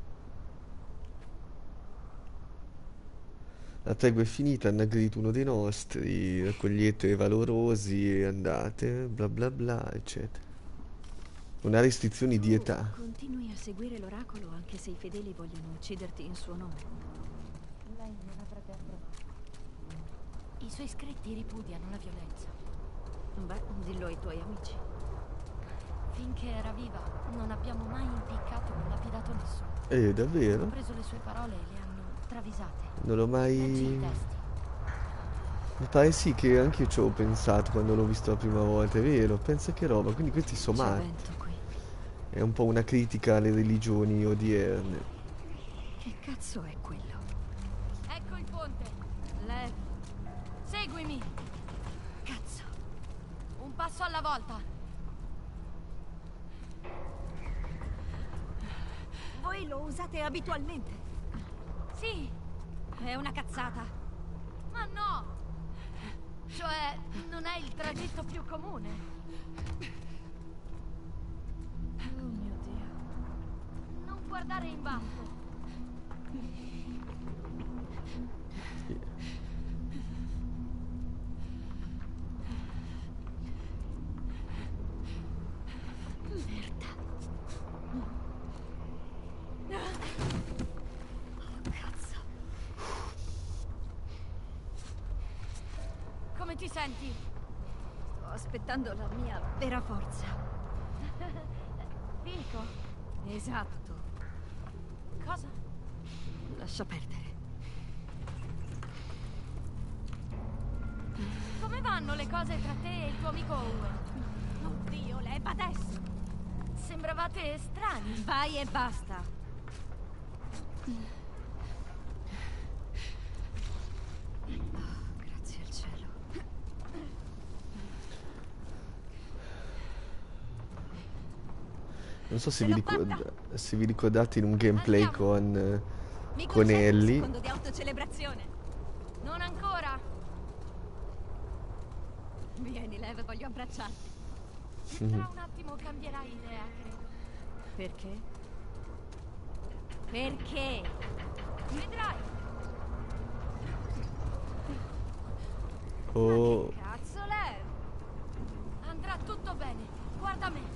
La tregua è finita, hanno aggredito uno dei nostri, raccogliete valorosi e andate, bla bla bla, eccetera. Non ha restrizioni di età. Continui a seguire l'oracolo anche se i fedeli vogliono ucciderti in suo nome. Lei non avrebbe approvato. I suoi iscritti ripudiano la violenza. Beh, dillo ai tuoi amici. Finché era viva, non abbiamo mai impiccato o lapidato nessuno. Ho Davvero? preso le sue parole e le hanno travisate. Non l'ho Leggi i mai... testi. Mi pare sì che anche io ci ho pensato quando l'ho visto la prima volta, è vero, pensa che roba, quindi questi sono C'è matti. vento qui. È un po' una critica alle religioni odierne. Che cazzo è quello? Ecco il ponte. Lev, Seguimi. cazzo. Un passo alla volta. Voi lo usate abitualmente. Sì, È una cazzata. ma no. Cioè, non è il tragitto più comune. Oh mio Dio. Non guardare in basso. Cazzo. Come ti senti? Sto aspettando la mia vera forza. Fico. Esatto. Cosa? Lascia perdere. Come vanno le cose tra te e il tuo amico Owen? Oddio, Lev, adesso. Sembravate strani. Vai e basta. Grazie al cielo. Non so se Ce vi, l'ho fatta! se vi ricordate in un gameplay Andiamo. Mi con concedi un Ellie. secondo di autocelebrazione. Non ancora. Vieni, Lev, voglio abbracciarti. Tra un attimo cambierai idea, credo. Perché? Perché? Vedrai. Oh, Cazzo, Lev! Andrà tutto bene. Guarda me.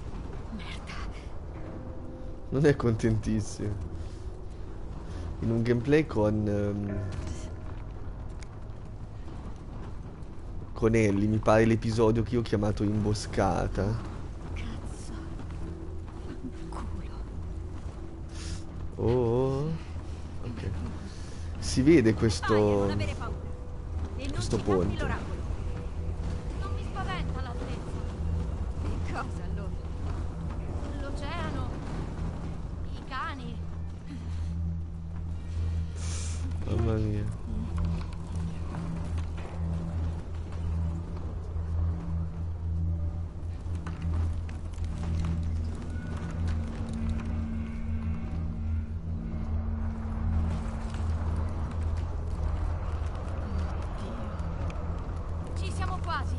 non è contentissimo. In un gameplay con Ellie, mi pare l'episodio che io ho chiamato Imboscata. Cazzo. Culo. Oh, ok. si vede Vai a non questo avere paura. E non questo ti tappi ponte. l'oracolo. Non mi spaventa l'altezza. Che cosa allora? L'oceano, i cani. Mamma mia. Ci siamo quasi.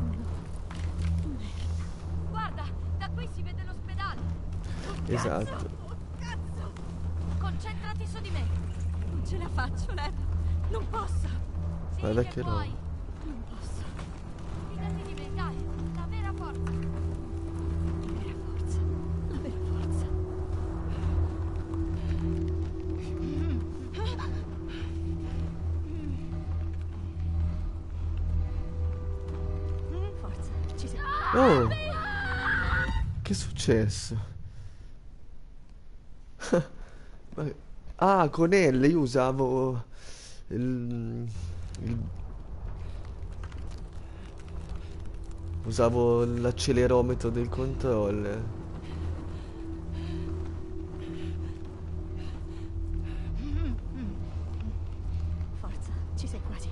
Guarda, da qui si vede l'ospedale. Esatto. Oh, cazzo! Concentrati su di me. Non ce la faccio, Lev. Non posso. Sì, Guarda che che puoi. roba. Non posso. Fidati di me, dai. La vera forza. La vera forza. La vera forza. Forza, ci siamo. Oh! Che è successo? Ma- Ah, con L io usavo il- usavo l'accelerometro del controller. Forza, ci sei quasi.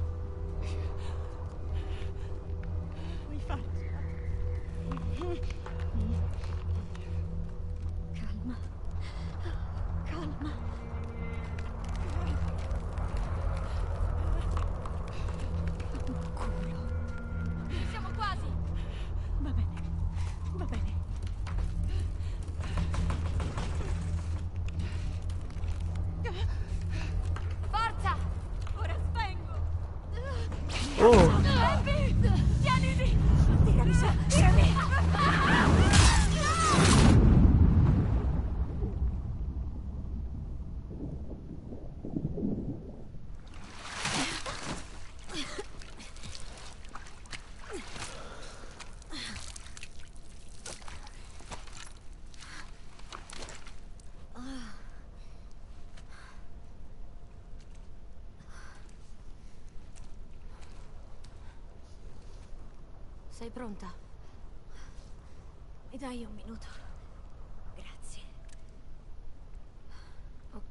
Puoi farcela. Calma. Calma. Culo. Ci siamo quasi. Va bene. Va bene. Forza! Ora svengo. Oh! Abby! Tienimi! Tirami su, tirami. Sei pronta? Mi dai un minuto? Grazie. Ok.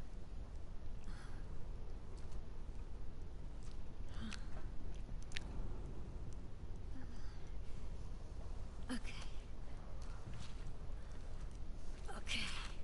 Ok. Ok.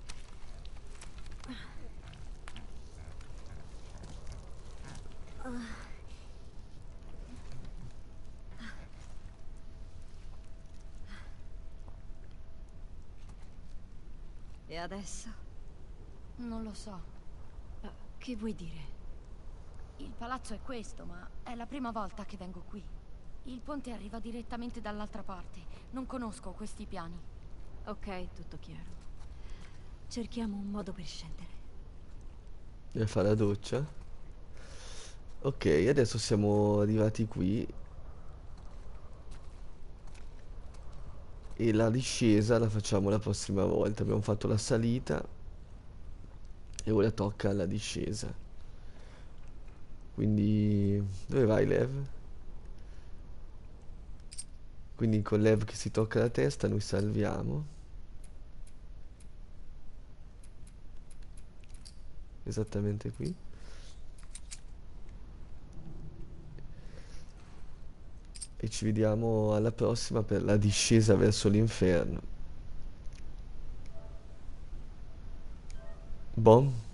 E adesso? Non lo so. Che vuoi dire? Il palazzo è questo, ma è la prima volta che vengo qui. Il ponte arriva direttamente dall'altra parte. Non conosco questi piani. Ok, tutto chiaro. Cerchiamo un modo per scendere. Devi fare la doccia. Ok, adesso siamo arrivati qui. E la discesa la facciamo la prossima volta. Abbiamo fatto la salita e ora tocca la discesa. Quindi dove vai, Lev? Quindi con Lev che si tocca la testa noi salviamo. Esattamente qui. E ci vediamo alla prossima per la discesa verso l'inferno. Bom.